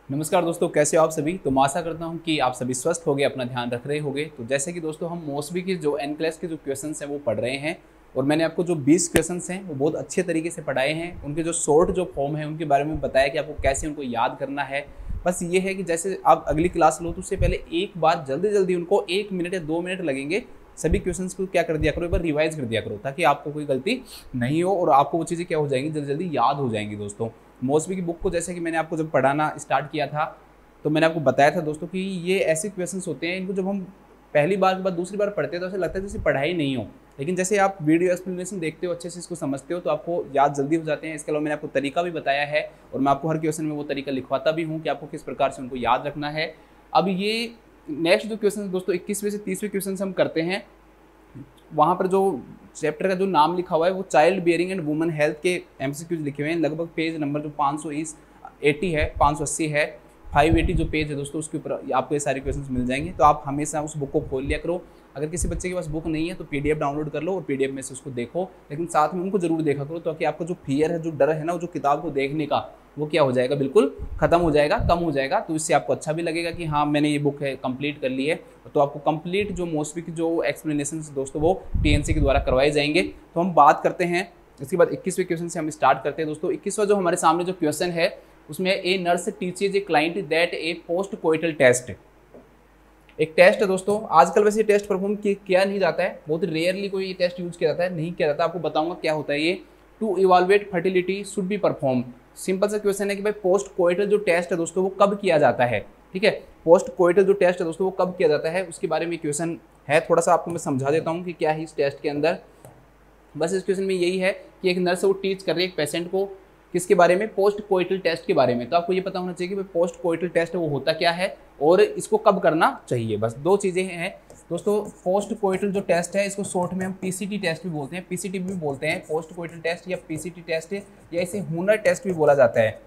नमस्कार दोस्तों, कैसे हो आप सभी। तो मैं आशा करता हूं कि आप सभी स्वस्थ होंगे, अपना ध्यान रख रहे होंगे। तो जैसे कि दोस्तों हम मौसवी की जो एन क्लास के जो क्वेश्चंस हैं वो पढ़ रहे हैं और मैंने आपको जो 20 क्वेश्चंस हैं वो बहुत अच्छे तरीके से पढ़ाए हैं। उनके जो शॉर्ट जो फॉर्म है उनके बारे में बताया कि आपको कैसे उनको याद करना है। बस ये है कि जैसे आप अगली क्लास लो तो उससे पहले एक बार जल्दी जल्दी उनको 1 मिनट या 2 मिनट लगेंगे, सभी क्वेश्चंस को क्या कर दिया करो, एक बार रिवाइज कर दिया करो ताकि आपको कोई गलती नहीं हो और आपको वो चीज़ें क्या हो जाएंगी, जल्दी जल्दी याद हो जाएंगी। दोस्तों मौसवी की बुक को जैसे कि मैंने आपको जब पढ़ाना स्टार्ट किया था तो मैंने आपको बताया था दोस्तों कि ये ऐसे क्वेश्चंस होते हैं, इनको जब हम पहली बार के बाद दूसरी बार पढ़ते हैं तो ऐसा लगता है जैसे पढ़ाई नहीं हो, लेकिन जैसे आप वीडियो एक्सप्लेनेशन देखते हो, अच्छे से इसको समझते हो तो आपको याद जल्दी हो जाते हैं। इसके अलावा मैंने आपको तरीका भी बताया है और मैं आपको हर क्वेश्चन में वो तरीका लिखवाता भी हूँ कि आपको किस प्रकार से उनको याद रखना है। अब ये नेक्स्ट जो क्वेश्चन दोस्तों 21वें से 30वें क्वेश्चन हम करते हैं, वहाँ पर जो चैप्टर का जो नाम लिखा हुआ है वो child bearing and women health के एमसीक्यूज लिखे हुए हैं। लगभग पेज नंबर जो 580 है, 580 है, 580 जो पेज है दोस्तों उसके ऊपर आपको ये सारे क्वेश्चंस मिल जाएंगे। तो आप हमेशा उस बुक को खोल लिया करो। अगर किसी बच्चे के पास बुक नहीं है तो पीडीएफ डाउनलोड कर लो और पीडीएफ में से उसको देखो, लेकिन साथ में उनको जरूर देखा करो ताकि आपका जो फियर है, जो डर है ना, जो किताब को देखने का, वो क्या हो जाएगा, बिल्कुल खत्म हो जाएगा, कम हो जाएगा। तो इससे आपको अच्छा भी लगेगा कि हाँ मैंने ये बुक है कंप्लीट कर ली है। तो आपको कंप्लीट जो मौसवी की जो एक्सप्लेनेशन दोस्तों वो टीएनसी के द्वारा करवाए जाएंगे। तो हम बात करते हैं, इसके बाद 21वें क्वेश्चन से हम स्टार्ट करते हैं। दोस्तों 21वां जो हमारे सामने जो क्वेश्चन है उसमें a nurse teaches a client that a post coital test. एक टेस्ट है दोस्तों, आजकल वैसे टेस्ट परफॉर्म किया नहीं जाता है, बहुत रेयरली कोई टेस्ट यूज किया जाता है, नहीं किया जाता। आपको बताऊंगा क्या होता है ये। To evaluate fertility should be perform. Simple सा क्वेश्चन है कि भाई पोस्ट कोइटल जो टेस्ट है दोस्तों वो कब किया जाता है। ठीक है, पोस्ट कोइटल जो टेस्ट है दोस्तों वो कब किया जाता है उसके बारे में क्वेश्चन है। थोड़ा सा आपको मैं समझा देता हूँ कि क्या है इस टेस्ट के अंदर। बस इस क्वेश्चन में यही है कि एक नर्स वो टीच कर रही है एक पेशेंट को, किसके बारे में, पोस्ट कोइटल टेस्ट के बारे में। तो आपको ये पता होना चाहिए कि भाई पोस्ट कोइटल टेस्ट वो होता क्या है और इसको कब करना चाहिए। बस दो चीज़ें हैं दोस्तों। पोस्ट कोइटल जो टेस्ट है इसको शॉर्ट में हम पीसीटी टेस्ट भी बोलते हैं, पीसीटी भी बोलते हैं, पोस्ट कोइटल टेस्ट या पीसीटी टेस्ट या इसे हूनर टेस्ट भी बोला जाता है,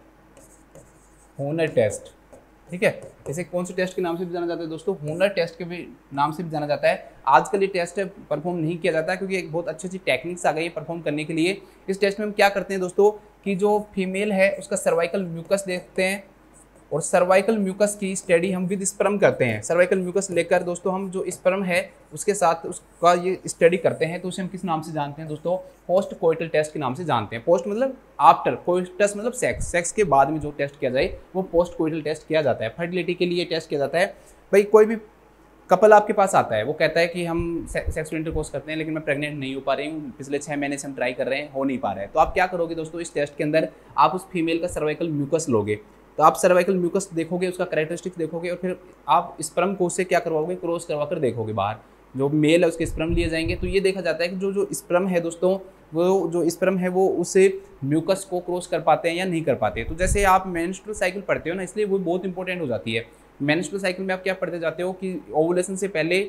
हूनर टेस्ट। ठीक है, इसे कौन से टेस्ट के नाम से भी जाना जाता है दोस्तों, हूनर टेस्ट के भी नाम से भी जाना जाता है। आजकल ये टेस्ट परफॉर्म नहीं किया जाता है क्योंकि एक बहुत अच्छी अच्छी टेक्निक्स आ गई है परफॉर्म करने के लिए। इस टेस्ट में हम क्या करते हैं दोस्तों कि जो फीमेल है उसका सर्वाइकल म्यूकस देखते हैं और सर्वाइकल म्यूकस की स्टडी हम विद स्पर्म करते हैं। सर्वाइकल म्यूकस लेकर दोस्तों हम जो स्पर्म है उसके साथ उसका ये स्टडी करते हैं। तो उसे हम किस नाम से जानते हैं दोस्तों, पोस्ट कोइटल टेस्ट के नाम से जानते हैं। पोस्ट मतलब आफ्टर, कोइटस मतलब सेक्स, सेक्स के बाद में जो टेस्ट किया जाए वो पोस्ट कोइटल टेस्ट किया जाता है। फर्टिलिटी के लिए टेस्ट किया जाता है। भाई कोई भी कपल आपके पास आता है, वो कहता है कि हम सेक्सुअल इंटरकोर्स करते हैं लेकिन मैं प्रेग्नेंट नहीं हो पा रही हूँ, पिछले 6 महीने से हम ट्राई कर रहे हैं, हो नहीं पा रहा है। तो आप क्या करोगे दोस्तों, इस टेस्ट के अंदर आप उस फीमेल का सर्वाइकल म्यूकस लोगे। तो आप सर्वाइकल म्यूकस देखोगे, उसका कैरेक्टरिस्टिक्स देखोगे और फिर आप स्पर्म को उससे क्या करवाओगे, क्रॉस करवा कर देखोगे। बाहर जो मेल है उसके स्पर्म लिए जाएंगे। तो ये देखा जाता है कि जो स्पर्म है दोस्तों, वो जो स्पर्म है वो उसे म्यूकस को क्रॉस कर पाते हैं या नहीं कर पाते। तो जैसे आप मेंस्ट्रुअल साइकिल पढ़ते हो ना, इसलिए वो बहुत इंपॉर्टेंट हो जाती है। मेंस्ट्रुअल साइकिल में आप क्या पढ़ते जाते हो कि ओवुलेशन से पहले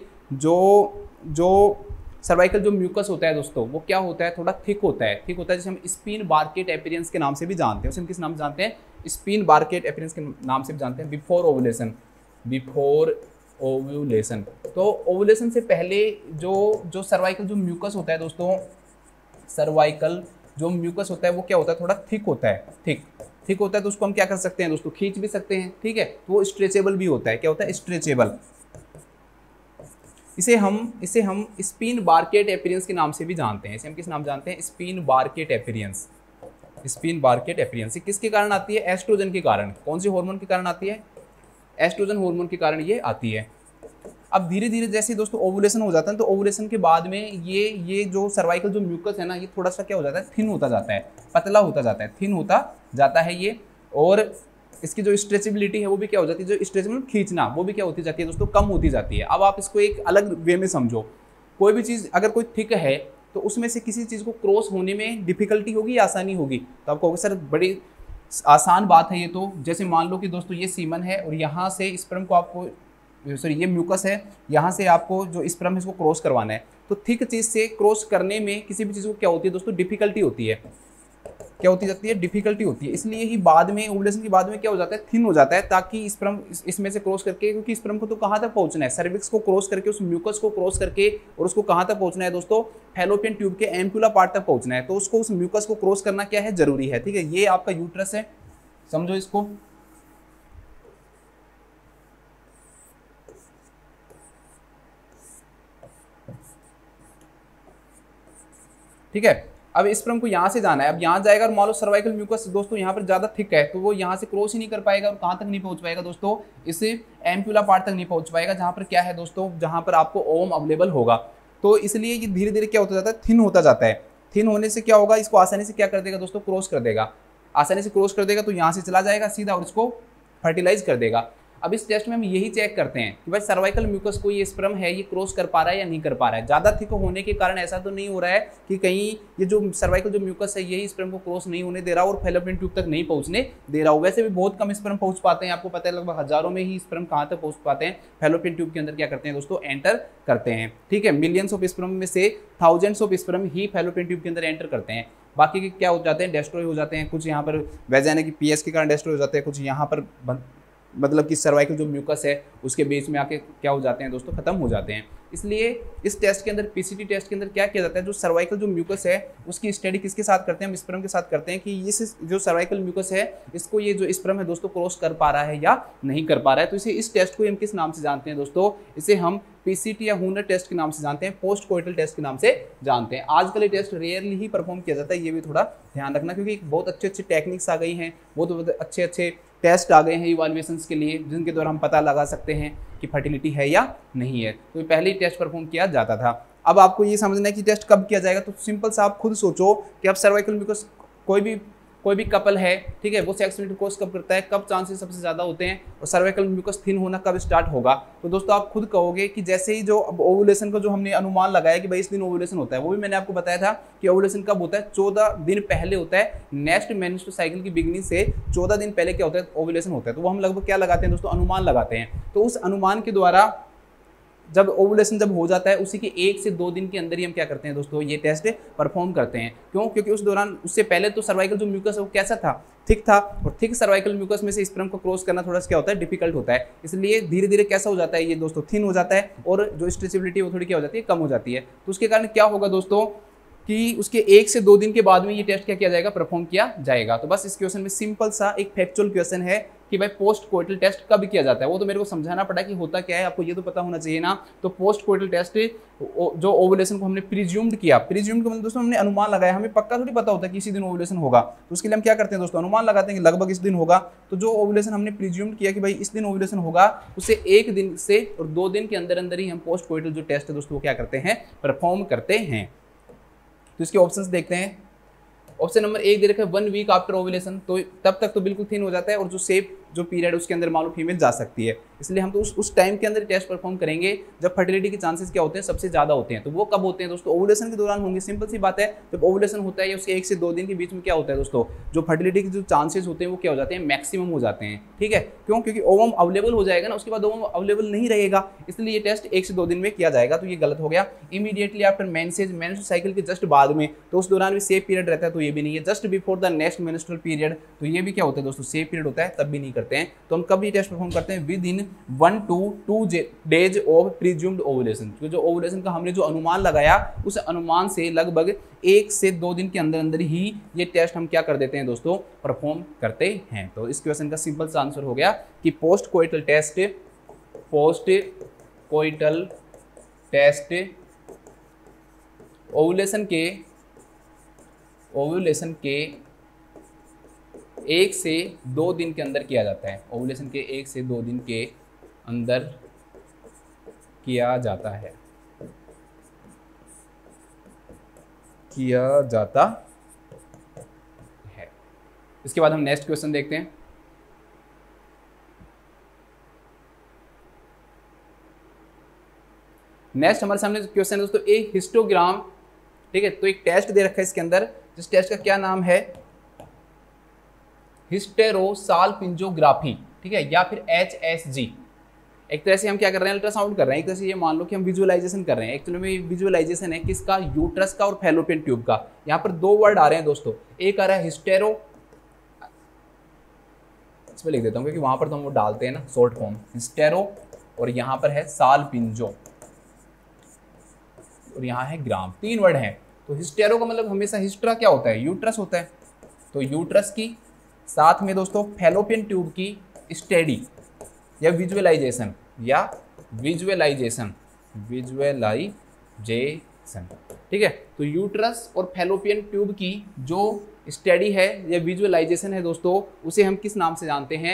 जो सर्वाइकल जो म्यूकस होता है दोस्तों वो क्या होता है, थोड़ा थिक होता है। थिक होता है जिसे हम स्पिन बार्केट अपीयरेंस के नाम से भी जानते हैं। उसे हम किस नाम से जानते हैं, स्पिन बार्केट अपीयरेंस के नाम से भी जानते हैं। Before ovulation, before ovulation. तो ओवुलेशन से पहले जो सर्वाइकल जो म्यूकस होता है दोस्तों, सर्वाइकल जो म्यूकस होता है वो क्या होता है, थोड़ा थिक होता है। थिक होता है तो उसको हम क्या कर सकते हैं दोस्तों, खींच भी सकते हैं। ठीक है, तो वो स्ट्रेचेबल भी होता है। क्या होता है, स्ट्रेचेबल। इसे हम स्पिन बार्केट अपीयरेंस के नाम से भी जानते हैं। इसे हम किस नाम जानते हैं, spinnbarkeit appearance. Spinnbarkeit appearance किसके कारण आती है, एस्ट्रोजन के कारण। कौन से हार्मोन के कारण आती है, एस्ट्रोजन हार्मोन के कारण ये आती है। अब धीरे धीरे जैसे दोस्तों ओवुलेशन हो जाता है तो ओवुलेशन के बाद में ये जो सर्वाइकल जो म्यूकस है ना, ये थोड़ा सा क्या हो जाता है, थिन होता जाता है, पतला होता जाता है, थिन होता जाता है ये। और इसकी जो स्ट्रेचेबिलिटी है वो भी क्या हो जाती है, जो स्ट्रेचेबल खींचना वो भी क्या होती जाती है दोस्तों, कम होती जाती है। अब आप इसको एक अलग वे में समझो, कोई भी चीज़ अगर कोई थिक है तो उसमें से किसी चीज़ को क्रॉस होने में डिफिकल्टी होगी या आसानी होगी। तो आपको सर बड़ी आसान बात है ये तो। जैसे मान लो कि दोस्तों ये सीमन है और यहाँ से स्पर्म को आपको, सॉरी ये म्यूकस है, यहाँ से आपको जो स्पर्म है इसको क्रॉस करवाना है। तो थिक चीज़ से क्रॉस करने में किसी भी चीज़ को क्या होती है दोस्तों, डिफिकल्टी होती है। क्या होती जाती है, डिफिकल्टी होती है। इसलिए ही बाद में ओवुलेशन के बाद में क्या हो जाता है, थिन हो जाता है, ताकि स्पर्म इसमें से क्रॉस करके, क्योंकि स्पर्म को तो कहाँ तक पहुँचना है, सर्विक्स को क्रॉस करके, उस म्यूकस को क्रॉस करके, और उसको कहाँ तक पहुँचना है दोस्तों, फैलोपियन ट्यूब के एम्पुला पार्ट तक पहुँचना है। तो उसको उस म्यूकस को क्रॉस करना क्या है, जरूरी है। ठीक है, ये आपका यूट्रस है, समझो इसको। ठीक है। अब स्पर्म को यहाँ से जाना है, अब यहाँ जाएगा और मान लो सर्वाइकल म्यूकस दोस्तों यहाँ पर ज़्यादा थिक है तो वो यहाँ से क्रॉस ही नहीं कर पाएगा और कहाँ तक नहीं पहुँच पाएगा दोस्तों, इस एम्प्यूला पार्ट तक नहीं पहुँच पाएगा, जहाँ पर क्या है दोस्तों, जहाँ पर आपको ओवम अवेलेबल होगा। तो इसलिए ये धीरे धीरे क्या होता जाता है, थिन होता जाता है। थिन होने से क्या होगा, इसको आसानी से क्या कर देगा दोस्तों, क्रॉस कर देगा, आसानी से क्रॉस कर देगा, तो यहाँ से चला जाएगा सीधा और इसको फर्टिलाइज कर देगा। अब इस टेस्ट में हम यही चेक करते हैं कि भाई सर्वाइकल म्यूकस को ये स्पर्म है ये क्रॉस कर पा रहा है या नहीं कर पा रहा है। ज़्यादा थिक होने के कारण ऐसा तो नहीं हो रहा है कि कहीं ये जो सर्वाइकल जो म्यूकस है यही स्पर्म को क्रॉस नहीं होने दे रहा और फैलोपियन ट्यूब तक नहीं पहुंचने दे रहा हो। वैसे भी बहुत कम स्पर्म पहुंच पाते हैं, आपको पता है लगभग हजारों में ही स्पर्म कहाँ तक पहुंच पाते हैं, फैलोपियन ट्यूब के अंदर क्या करते हैं दोस्तों, एंटर करते हैं। ठीक है, मिलियंस ऑफ स्पर्म में से थाउजेंड्स ऑफ स्पर्म ही फैलोपियन ट्यूब के अंदर एंटर करते हैं। बाकी के क्या हो जाते हैं, डिस्ट्रॉय हो जाते हैं, कुछ यहाँ पर वैजाना की पीएस के कारण डिस्ट्रॉय हो जाते हैं, कुछ यहाँ पर मतलब कि सर्वाइकल जो म्यूकस है उसके बेस में आके क्या हो जाते हैं दोस्तों, खत्म हो जाते हैं। इसलिए इस टेस्ट के अंदर, पीसीटी टेस्ट के अंदर क्या किया जाता है, जो सर्वाइकल जो म्यूकस है उसकी स्टडी किसके साथ करते हैं, हम स्पर्म के साथ करते हैं कि इस जो सर्वाइकल म्यूकस है इसको ये जो स्पर्म है दोस्तों क्रॉस कर पा रहा है या नहीं कर पा रहा है। तो इसे इस टेस्ट को हम किस नाम से जानते हैं दोस्तों, इसे हम पीसीटी या हूनर टेस्ट के नाम से जानते हैं, पोस्ट कोइटल टेस्ट के नाम से जानते हैं। आजकल ये टेस्ट रेयरली ही परफॉर्म किया जाता है, ये भी थोड़ा ध्यान रखना, क्योंकि बहुत अच्छे अच्छे टेक्निक्स आ गई हैं, बहुत अच्छे अच्छे टेस्ट आ गए हैं इवैल्यूएशंस के लिए, जिनके द्वारा हम पता लगा सकते हैं कि फर्टिलिटी है या नहीं है। तो पहले ही टेस्ट परफॉर्म किया जाता था। अब आपको ये समझना है कि टेस्ट कब किया जाएगा, तो सिंपल सा आप खुद सोचो कि अब सर्वाइकल म्यूकस कोई भी कपल है, ठीक है, वो सेक्स इंटरकोर्स कब करता है, कब चांसेस सबसे ज़्यादा होते हैं, और सर्वाइकल म्यूकस थिन होना कब स्टार्ट होगा। तो दोस्तों आप खुद कहोगे कि जैसे ही जो अब ओवुलेशन का जो हमने अनुमान लगाया कि भाई इस दिन ओवुलेशन होता है, वो भी मैंने आपको बताया था कि ओवुलेशन कब होता है, 14 दिन पहले होता है, नेक्स्ट मेंस्ट्रुअल साइकिल की बिगिनिंग से 14 दिन पहले क्या होता है, ओवुलेशन होता है। तो वो हम लगभग क्या लगाते हैं दोस्तों, अनुमान लगाते हैं। तो उस अनुमान के द्वारा जब ओवुलेशन जब हो जाता है उसी के 1 से 2 दिन के अंदर ही हम क्या करते हैं दोस्तों, ये टेस्ट परफॉर्म करते हैं। क्यों, क्योंकि उस दौरान उससे पहले तो सर्वाइकल जो म्यूकस है वो कैसा था, थिक था, और थिक सर्वाइकल म्यूकस में से स्पर्म को क्रॉस करना थोड़ा सा क्या होता है, डिफिकल्ट होता है। इसलिए धीरे धीरे कैसा हो जाता है ये दोस्तों, थिन हो जाता है, और जो स्ट्रेचेबिलिटी वो थोड़ी क्या हो जाती है, कम हो जाती है। तो उसके कारण क्या होगा दोस्तों कि उसके 1 से 2 दिन के बाद में ये टेस्ट क्या किया जाएगा, परफॉर्म किया जाएगा। तो बस इस क्वेश्चन में सिंपल सा एक फैक्चुअल क्वेश्चन है कि भाई पोस्ट कोइटल टेस्ट कब किया जाता है, वो तो मेरे को समझाना पड़ा कि होता क्या है, आपको ये तो पता होना चाहिए ना। तो पोस्ट कोइटल टेस्ट जो ओवुलेशन को हमने प्रीज्यूम्ड किया, प्रीज्यूम्ड मतलब दोस्तों हमने अनुमान लगाया, हमें पक्का थोड़ी पता होता है कि इसी दिन ओवुलेशन होगा, तो उसके लिए हम क्या करते हैं दोस्तों, अनुमान लगाते हैं कि लगभग इस दिन होगा। तो जो ओवुलेशन हमने प्रीज्यूम्ड किया कि भाई इस दिन ओवुलेशन होगा, उससे 1 दिन से और 2 दिन के अंदर अंदर ही हम पोस्ट कोइटल जो टेस्ट है दोस्तों वो क्या करते हैं, परफॉर्म करते हैं। तो इसके ऑप्शंस देखते हैं। ऑप्शन नंबर 1 दे रखा है 1 वीक आफ्टर ओवुलेशन, तो तब तक तो बिल्कुल थिन हो जाता है, और जो सेफ जो पीरियड उसके अंदर मालूम फीमेल जा सकती है। इसलिए हम तो उस टाइम के अंदर टेस्ट परफॉर्म करेंगे जब फर्टिलिटी के चांसेस क्या होते हैं, सबसे ज़्यादा होते हैं। तो वो कब होते हैं दोस्तों, ओवुलेशन के दौरान होंगे। सिंपल सी बात है, जब ओवुलेशन होता है या उसके 1 से 2 दिन के बीच में क्या होता है दोस्तों, जो फर्टिलिटी के जो चांसेस होते हैं वो क्या हो जाते हैं, मैक्सिमम हो जाते हैं। ठीक है, क्यों, क्योंकि ओवम अवेलेबल हो जाएगा ना, उसके बाद ओवम अवेलेबल नहीं रहेगा, इसलिए ये टेस्ट 1 से 2 दिन में किया जाएगा। तो ये गलत हो गया। Immediately after menses, menstrual cycle के जस्ट बाद में, तो उस दौरान भी सेफ पीरियड रहता है, तो ये भी नहीं है। Just before the next menstrual period, तो ये भी क्या होता है दोस्तों, सेफ पीरियड होता है, तब भी नहीं करते हैं। तो हम कब ये टेस्ट परफॉर्म करते हैं, within 1 to 2 days of presumed ovulation. जो ओवुलेशन का हमने जो अनुमान लगाया, उस अनुमान से लगभग 1 से 2 दिन के अंदर अंदर ही ये टेस्ट हम क्या कर देते हैं दोस्तों, परफॉर्म करते हैं। तो इस क्वेश्चन का सिंपल सा आंसर हो गया कि पोस्ट कोइटल टेस्ट ओवुलेशन के 1 से 2 दिन के अंदर किया जाता है। ओवुलेशन के 1 से 2 दिन के अंदर किया जाता है, इसके बाद हम नेक्स्ट क्वेश्चन देखते हैं। नेक्स्ट हमारे सामने क्वेश्चन है दोस्तों, एक हिस्टोग्राम। ठीक है, तो एक टेस्ट दे रखा है इसके अंदर, जिस टेस्ट का क्या नाम है, हिस्टेरोसाल्पिंजोग्राफी, ठीक है, या फिर HSG। एक तरह से हम क्या कर रहे हैं, अल्ट्रासाउंड कर रहे हैं। एक तरह से ये मान लो कि हम विजुअलाइजेशन कर रहे हैं। एक्चुअली में विजुअलाइजेशन है किसका, यूट्रस का और फैलोपियन ट्यूब का। यहाँ पर 2 वर्ड आ रहे हैं दोस्तों, एक आ रहा है हिस्टेरो, इसमें लिख देता हूँ क्योंकि वहां पर तो हम वो डालते हैं ना शॉर्ट फॉर्म, हिस्टेरो, और यहाँ पर है साल्पिंजो, और यहाँ है ग्राम। 3 वर्ड हैं। तो हिस्टेरो का मतलब हमेशा हिस्ट्रा क्या होता है, यूट्रस होता है। तो यूट्रस की साथ में दोस्तों फैलोपियन ट्यूब की स्टडी या विजुअलाइजेशन, ठीक है। तो यूट्रस और फैलोपियन ट्यूब की जो स्टडी है या विजुअलाइजेशन है दोस्तों, उसे हम किस नाम से जानते हैं?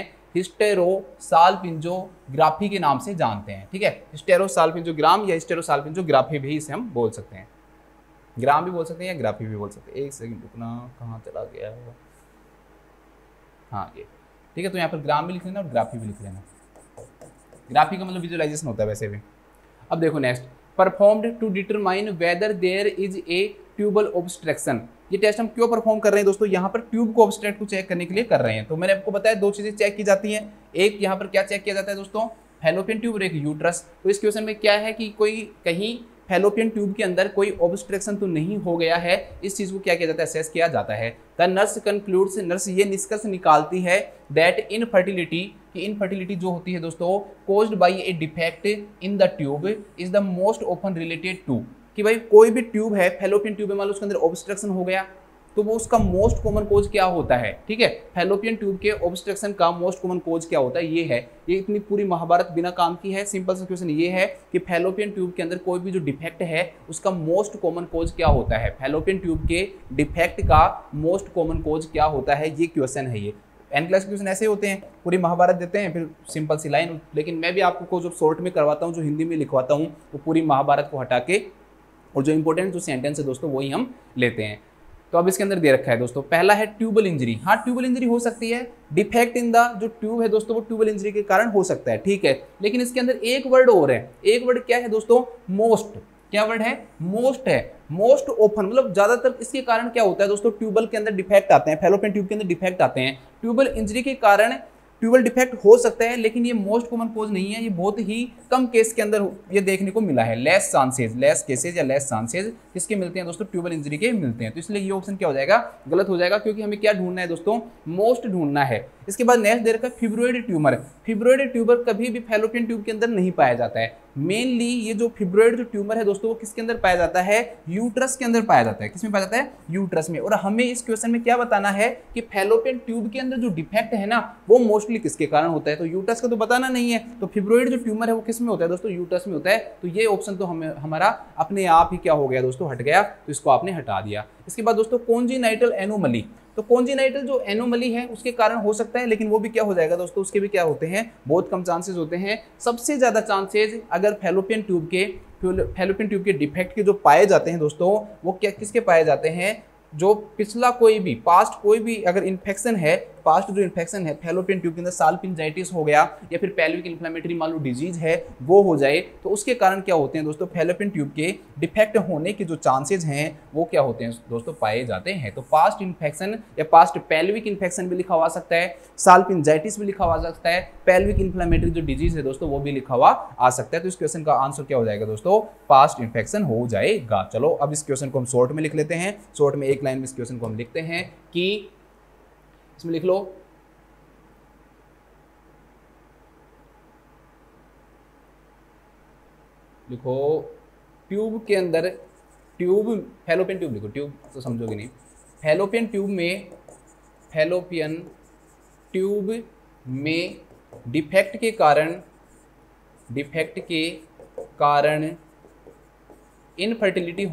हिस्टेरोसाल्पिंजोग्राफी के नाम से जानते हैं, ठीक है। हिस्टेरोसाल्पिंजोग्राम या हिस्टेरोसाल्पिंजोग्राफी भी इसे हम बोल सकते हैं, ग्राम भी बोल सकते हैं या ग्राफी भी बोल सकते हैं। एक सेकंड रुकना, कहाँ चला गया है? हाँ ये ठीक है। तो यहाँ पर ग्राम भी लिख लेना और ग्राफी भी लिख लेना। ग्राफी का मतलब विजुअलाइजेशन होता है वैसे भी। अब देखो next, performed to determine whether there is a tubal obstruction. ये टेस्ट हम क्यों परफॉर्म कर रहे हैं दोस्तों? यहाँ पर ट्यूब को ऑब्स्ट्रक्ट को चेक करने के लिए कर रहे हैं। तो मैंने आपको बताया दो चीजें चेक की जाती हैं। एक यहाँ पर क्या चेक किया जाता है दोस्तों? फैलोपियन ट्यूब और एक यूट्रस। तो इस क्वेश्चन में क्या है कि कोई कहीं फैलोपियन ट्यूब के अंदर कोई ऑब्स्ट्रक्शन तो नहीं हो गया है, इस चीज को क्या किया जाता है? असेस किया जाता है। द नर्स कंक्लूड्स, नर्स ये निष्कर्ष निकालती है दैट इनफर्टिलिटी, कि इनफर्टिलिटी जो होती है दोस्तों caused by a defect in the tube is the most often related to, कि भाई कोई भी ट्यूब है, फैलोपियन ट्यूब है, मान लो उसके अंदर ऑब्स्ट्रक्शन हो गया, तो वो उसका मोस्ट कॉमन कोज क्या होता है? ठीक है, फैलोपियन ट्यूब के ऑब्स्ट्रक्शन का मोस्ट कॉमन कोज क्या होता है? ये है। ये इतनी पूरी महाभारत बिना काम की है। सिंपल सा क्वेश्चन ये है कि फैलोपियन ट्यूब के अंदर कोई भी जो डिफेक्ट है उसका मोस्ट कॉमन कोज क्या होता है? फैलोपियन ट्यूब के डिफेक्ट का मोस्ट कॉमन कोज क्या होता है? ये क्वेश्चन है। ये एन क्लास क्वेश्चन ऐसे होते हैं, पूरी महाभारत देते हैं फिर सिंपल सी लाइन। लेकिन मैं भी आपको जो शॉर्ट में करवाता हूँ, जो हिंदी में लिखवाता हूँ, वो पूरी महाभारत को हटा के और जो इंपॉर्टेंट जो सेंटेंस है दोस्तों वही हम लेते हैं। तो अब इसके अंदर दे रखा है दोस्तों, पहला है ट्यूबल इंजरी। हाँ, ट्यूबल इंजरी हो सकती है, डिफेक्ट इन द जो ट्यूब है दोस्तों वो ट्यूबल इंजरी के कारण हो सकता है, ठीक है। लेकिन इसके अंदर एक वर्ड और है। एक वर्ड क्या है दोस्तों? मोस्ट। क्या वर्ड है? मोस्ट है। मोस्ट ओपन मतलब ज्यादातर इसके कारण क्या होता है दोस्तों? ट्यूबल के अंदर डिफेक्ट आते हैं, फैलोपियन ट्यूब के अंदर डिफेक्ट आते हैं। ट्यूबल इंजरी के कारण ट्यूबल डिफेक्ट हो सकता है, लेकिन ये मोस्ट कॉमन कोज नहीं है। ये बहुत ही कम केस के अंदर ये देखने को मिला है। लेस चांसेज, लेस केसेज या लेस चांसेज किसके मिलते हैं दोस्तों? ट्यूबल इंजरी के मिलते हैं। तो इसलिए ये ऑप्शन क्या हो जाएगा? गलत हो जाएगा, क्योंकि हमें क्या ढूंढना है दोस्तों? मोस्ट ढूंढना है। इसके बाद नेक्स्ट दे रखा है फिब्रोइड ट्यूमर। फिब्रोइड ट्यूमर कभी भी फैलोपियन ट्यूब के अंदर नहीं पाया जाता है। मेनली ये जो फिब्रोइड जो ट्यूमर है दोस्तों वो किसके अंदर पाया जाता है? यूट्रस के अंदर पाया जाता है। किसमें पाया जाता है? यूट्रस में। और हमें इस क्वेश्चन में क्या बताना है कि फैलोपियन ट्यूब के अंदर जो डिफेक्ट है ना वो मोस्टली किसके कारण होता है? तो यूट्रस का तो बताना नहीं है। तो फिब्रोइड जो ट्यूमर है वो किसमें होता है दोस्तों? यूट्रस में होता है। तो ये ऑप्शन तो हमारा अपने आप ही क्या हो गया दोस्तों? हट गया। तो इसको आपने हटा दिया। इसके बाद दोस्तों कॉन्जेनाइटल एनोमली। तो कॉन्जेनाइटल जो एनोमली है उसके कारण हो सकता है, लेकिन वो भी क्या हो जाएगा दोस्तों? उसके भी क्या होते हैं? बहुत कम चांसेस होते हैं। सबसे ज्यादा चांसेस अगर फैलोपियन ट्यूब के डिफेक्ट के जो पाए जाते हैं दोस्तों वो क्या किसके पाए जाते हैं? जो पिछला कोई भी पास्ट कोई भी अगर इन्फेक्शन है, पास्ट जो इन्फेक्शन है फैलोपियन ट्यूब के अंदर, साल्पिंजाइटिस हो गया या फिर पेल्विक इन्फ्लेमेटरी मान लो डिजीज है वो हो जाए, तो उसके कारण क्या होते हैं दोस्तों? फैलोपियन ट्यूब के डिफेक्ट होने के जो चांसेस हैं वो क्या होते हैं दोस्तों? पाए जाते हैं। तो पास्ट इन्फेक्शन या पास्ट पेल्विक इन्फेक्शन भी लिखा हुआ सकता है, साल्पिंजाइटिस भी लिखा हुआ सकता है, पेल्विक इन्फ्लेमेटरी जो डिजीज है दोस्तों वो भी लिखा हुआ आ सकता है। तो इस क्वेश्चन का आंसर क्या हो जाएगा दोस्तों? पास्ट इन्फेक्शन हो जाएगा। चलो अब इस क्वेश्चन को हम शॉर्ट में लिख लेते हैं। शॉर्ट में एक लाइन में इस क्वेश्चन को हम लिखते हैं कि इसमें लिख लो, लिखो ट्यूब के अंदर, ट्यूब फैलोपियन ट्यूब लिखो, ट्यूब तो समझोगे नहीं। फैलोपियन ट्यूब में डिफेक्ट के कारण इनफर्टिलिटी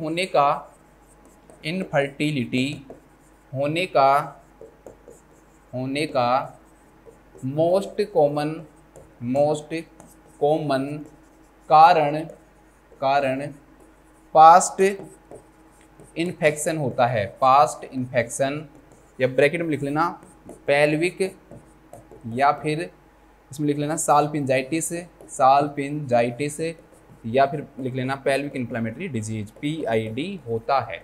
होने का मोस्ट कॉमन कारण पास्ट इन्फेक्शन होता है। पास्ट इन्फेक्शन या ब्रैकेट में लिख लेना पेल्विक, या फिर इसमें लिख लेना साल्पिंजाइटिस या फिर लिख लेना पेल्विक इन्फ्लेमेटरी डिजीज, PID होता है।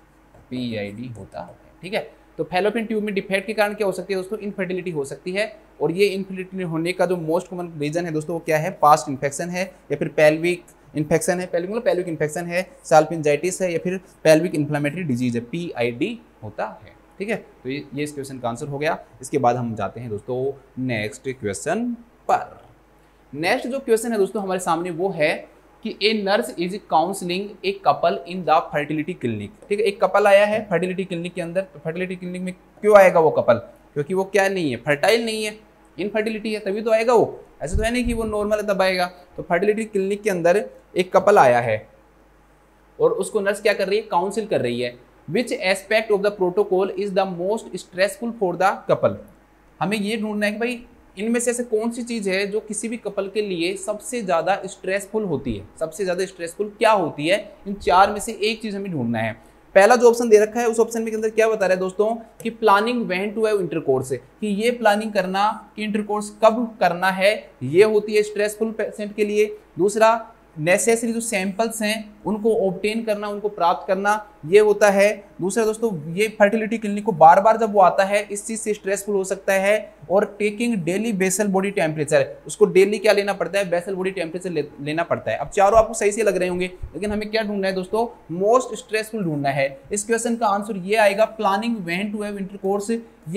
ठीक है। तो फैलोपियन ट्यूब में डिफेक्ट के कारण क्या हो सकती है दोस्तों? इनफर्टिलिटी हो सकती है। और ये इनफर्टिलिटी होने का जो मोस्ट कॉमन रीजन है दोस्तों वो क्या है? पास्ट इन्फेक्शन है या फिर पेल्विक इन्फेक्शन है, पेल्विक इन्फेक्शन है, साल्पिंजाइटिस है या फिर पेल्विक इन्फ्लेमेटरी डिजीज है, PID होता है। ठीक है। तो ये इस क्वेश्चन का आंसर हो गया। इसके बाद हम जाते हैं दोस्तों नेक्स्ट क्वेश्चन पर। नेक्स्ट जो क्वेश्चन है दोस्तों हमारे सामने वो है कि a nurse is counselling a couple in the fertility clinic. ठीक है, एक कपल आया है फर्टिलिटी क्लिनिक के अंदर। तो फर्टिलिटी क्लिनिक में क्यों आएगा वो कपल? क्योंकि वो क्या नहीं है? फर्टाइल नहीं है, इनफर्टिलिटी है, तभी तो आएगा वो। ऐसे तो है नहीं कि वो नॉर्मल है तब आएगा। तो फर्टिलिटी क्लिनिक के अंदर एक कपल आया है और उसको नर्स क्या कर रही है, काउंसिल कर रही है। Which aspect of the protocol is the most stressful for the couple. हमें ये ढूंढना है कि भाई इनमें से ऐसे कौन सी चीज है जो किसी भी कपल के लिए सबसे ज्यादा स्ट्रेसफुल होती है, सबसे ज्यादा स्ट्रेसफुल क्या होती है। इन चार में से एक चीज हमें ढूंढना है। पहला जो ऑप्शन दे रखा है उस ऑप्शन के अंदर क्या बता रहा है दोस्तों कि planning when to have intercourse, कि ये प्लानिंग करना कि इंटरकोर्स कब करना है, ये होती है स्ट्रेसफुल पेशेंट के लिए। दूसरा, नेसेसरी जो सैंपल्स हैं उनको ऑब्टेन करना, उनको प्राप्त करना, ये होता है। दूसरा दोस्तों, ये फर्टिलिटी क्लिनिक को बार बार जब वो आता है इस चीज से स्ट्रेसफुल हो सकता है। और taking daily basal body temperature, उसको डेली क्या लेना पड़ता है, बेसल बॉडी टेम्परेचर लेना पड़ता है। अब चारों आपको सही से लग रहे होंगे, लेकिन हमें क्या ढूंढना है दोस्तों, मोस्ट स्ट्रेसफुल ढूंढना है। इस क्वेश्चन का आंसर ये आएगा, planning when to have intercourse.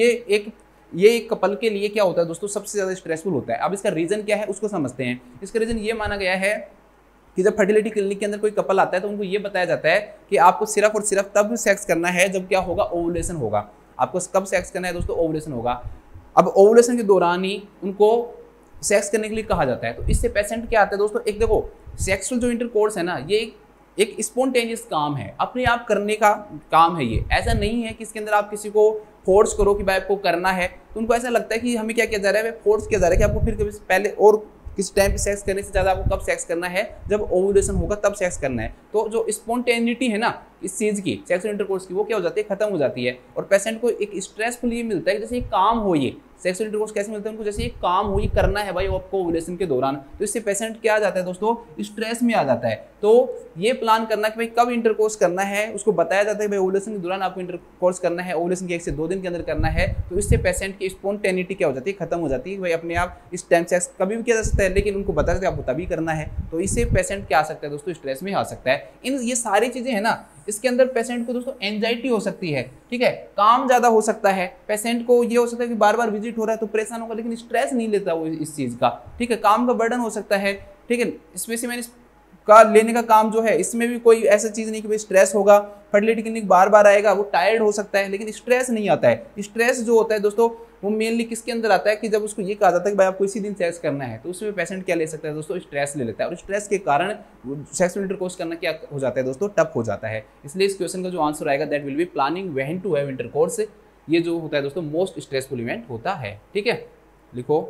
ये एक कपल के लिए क्या होता है दोस्तों, सबसे ज्यादा स्ट्रेसफुल होता है। अब इसका रीजन क्या है उसको समझते हैं। इसका रीजन ये माना गया है कि जब फर्टिलिटी क्लिनिक के अंदर कोई कपल आता है तो उनको ये बताया जाता है कि आपको सिर्फ और सिर्फ तब सेक्स करना है जब क्या होगा, ओवुलेशन होगा। आपको कब सेक्स करना है दोस्तों, ओवुलेशन होगा। अब ओवुलेशन के दौरान ही उनको सेक्स करने के लिए कहा जाता है। तो इससे पेशेंट क्या आता है दोस्तों, एक देखो सेक्सुअल जो इंटरकोर्स है ना, ये एक स्पॉन्टेनियस काम है, अपने आप करने का काम है। ये ऐसा नहीं है कि इसके अंदर आप किसी को फोर्स करो कि भाई आपको करना है। तो उनको ऐसा लगता है कि हमें क्या किया जा रहा है, फोर्स किया जा रहा है कि आपको फिर कभी पहले और किस टाइम पे सेक्स करने से ज़्यादा आपको कब सेक्स करना है, जब ओवुलेशन होगा तब सेक्स करना है। तो जो स्पॉन्टेनिटी है ना इस चीज़ की, सेक्सुअल इंटरकोर्स की, वो क्या हो जाती है, खत्म हो जाती है। और पेशेंट को एक स्ट्रेसफुल ये मिलता है जैसे ये काम हो, ये सेक्सुअल इंटरकोर्स कैसे मिलता है उनको, जैसे ये काम हो, ये करना है भाई आपको ओवुलेशन के दौरान। तो इससे पेशेंट क्या आ जाता है दोस्तों, स्ट्रेस में आ जाता है। तो ये प्लान करना कि भाई कब इंटरकोर्स करना है, उसको बताया जाता है भाई ओवुलेशन के दौरान आपको इंटरकोर्स करना है, ओवुलेशन के 1 से 2 दिन के अंदर करना है। तो इससे पेशेंट की स्पॉन्टेनिटी क्या हो जाती है, खत्म हो जाती है। भाई अपने आप इस टाइम सेक्स कभी भी किया जा सकता है, लेकिन उनको बता देते आपको तभी करना है। तो इससे पेशेंट क्या आ सकता है दोस्तों, स्ट्रेस में आ सकता है। ये सारी चीजें है ना, इसके अंदर पेशेंट को दोस्तों एंजाइटी हो सकती है, ठीक है, काम ज्यादा हो सकता है। पेशेंट को ये हो सकता है कि बार बार विजिट हो रहा है तो परेशान होगा, लेकिन स्ट्रेस नहीं लेता वो इस चीज का, ठीक है। काम का बर्डन हो सकता है, ठीक है। स्पेसिमेन का लेने का काम जो है, इसमें भी कोई ऐसा चीज नहीं कि भाई स्ट्रेस होगा। फर्टिलिटी क्लिनिक बार बार आएगा, वो टायर्ड हो सकता है, लेकिन स्ट्रेस नहीं आता है। स्ट्रेस जो होता है दोस्तों वो मेनली किसके अंदर आता है कि जब उसको ये कहा जाता है कि भाई आपको इसी दिन सेक्स करना है, तो उसमें पेशेंट क्या ले सकता है दोस्तों, स्ट्रेस ले लेता है। और स्ट्रेस के कारण सेक्सुअल इंटरकोर्स करना क्या हो जाता है दोस्तों, टफ हो जाता है। इसलिए इस क्वेश्चन का जो आंसर आएगा that will be planning when to have intercourse. ये जो होता है दोस्तों मोस्ट स्ट्रेसफुल इवेंट होता है, ठीक है। लिखो,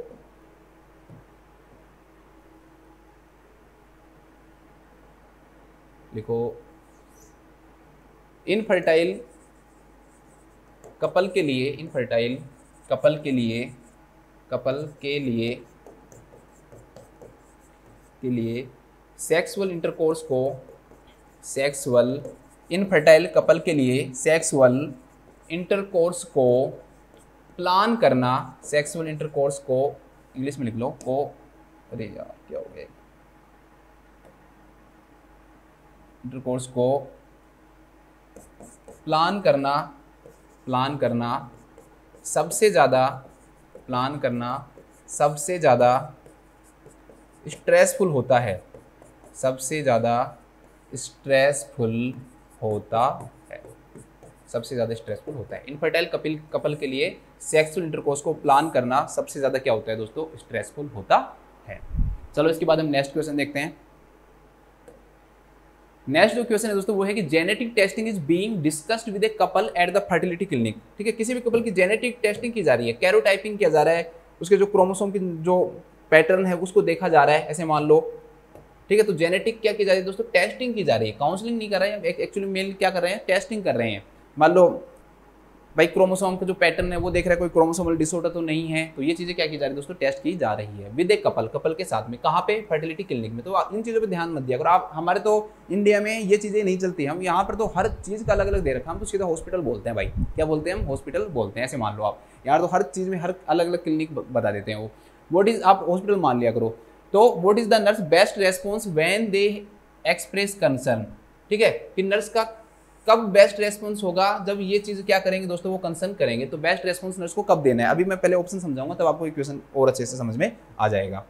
इनफर्टाइल कपल के लिए, इनफर्टाइल कपल के लिए सेक्सुअल इंटरकोर्स को, सेक्सुअल इनफर्टाइल कपल के लिए सेक्सुअल इंटरकोर्स को प्लान करना, सेक्सुअल इंटरकोर्स को इंग्लिश में लिख लो, को, अरे यार क्या हो गया, इंटरकोर्स को प्लान करना सबसे ज़्यादा स्ट्रेसफुल होता है, सबसे ज़्यादा स्ट्रेसफुल होता है। इनफर्टाइल कपल के लिए सेक्सुअल इंटरकोर्स को प्लान करना सबसे ज़्यादा क्या होता है दोस्तों, स्ट्रेसफुल होता है। चलो इसके बाद हम नेक्स्ट क्वेश्चन देखते हैं। नेक्स्ट जो क्वेश्चन है दोस्तों वो है कि genetic testing is being discussed with a couple at the fertility clinic, ठीक है। किसी भी कपल की जेनेटिक टेस्टिंग की जा रही है, कैरोटाइपिंग किया जा रहा है, उसके जो क्रोमोसोम की जो पैटर्न है उसको देखा जा रहा है, ऐसे मान लो, ठीक है। तो जेनेटिक क्या की जा रही है दोस्तों, टेस्टिंग की जा रही है, काउंसलिंग नहीं कर रहे हैं, एक्चुअली मेल क्या कर रहे हैं, टेस्टिंग कर रहे हैं। मान लो भाई क्रोमोसोम का जो पैटर्न है वो देख रहा है, कोई क्रोमोसोमल डिसऑर्डर तो नहीं है। तो ये चीज़ें क्या की जा रही है दोस्तों, टेस्ट की जा रही है विद ए कपल के साथ में। कहाँ पे, फर्टिलिटी क्लिनिक में। तो इन चीज़ों पे ध्यान मत दिया करो आप। हमारे तो इंडिया में ये चीज़ें नहीं चलती, हम यहाँ पर तो हर चीज़ का अलग अलग दे रखा, हम तो सीधा हॉस्पिटल बोलते हैं भाई। क्या बोलते हैं हम, हॉस्पिटल बोलते हैं, ऐसे मान लो आप। यार तो हर चीज़ में हर अलग अलग क्लिनिक बता देते हैं वो, व्हाट इज, आप हॉस्पिटल मान लिया करो। तो what is the nurse best response when they express concern, ठीक है। कि नर्स का कब बेस्ट रेस्पॉन्स होगा, जब ये चीज क्या करेंगे दोस्तों, वो कंसर्न करेंगे। तो बेस्ट रेस्पॉन्स नर्स को कब देना है, अभी मैं पहले ऑप्शन समझाऊंगा तब आपको क्वेश्चन और अच्छे से समझ में आ जाएगा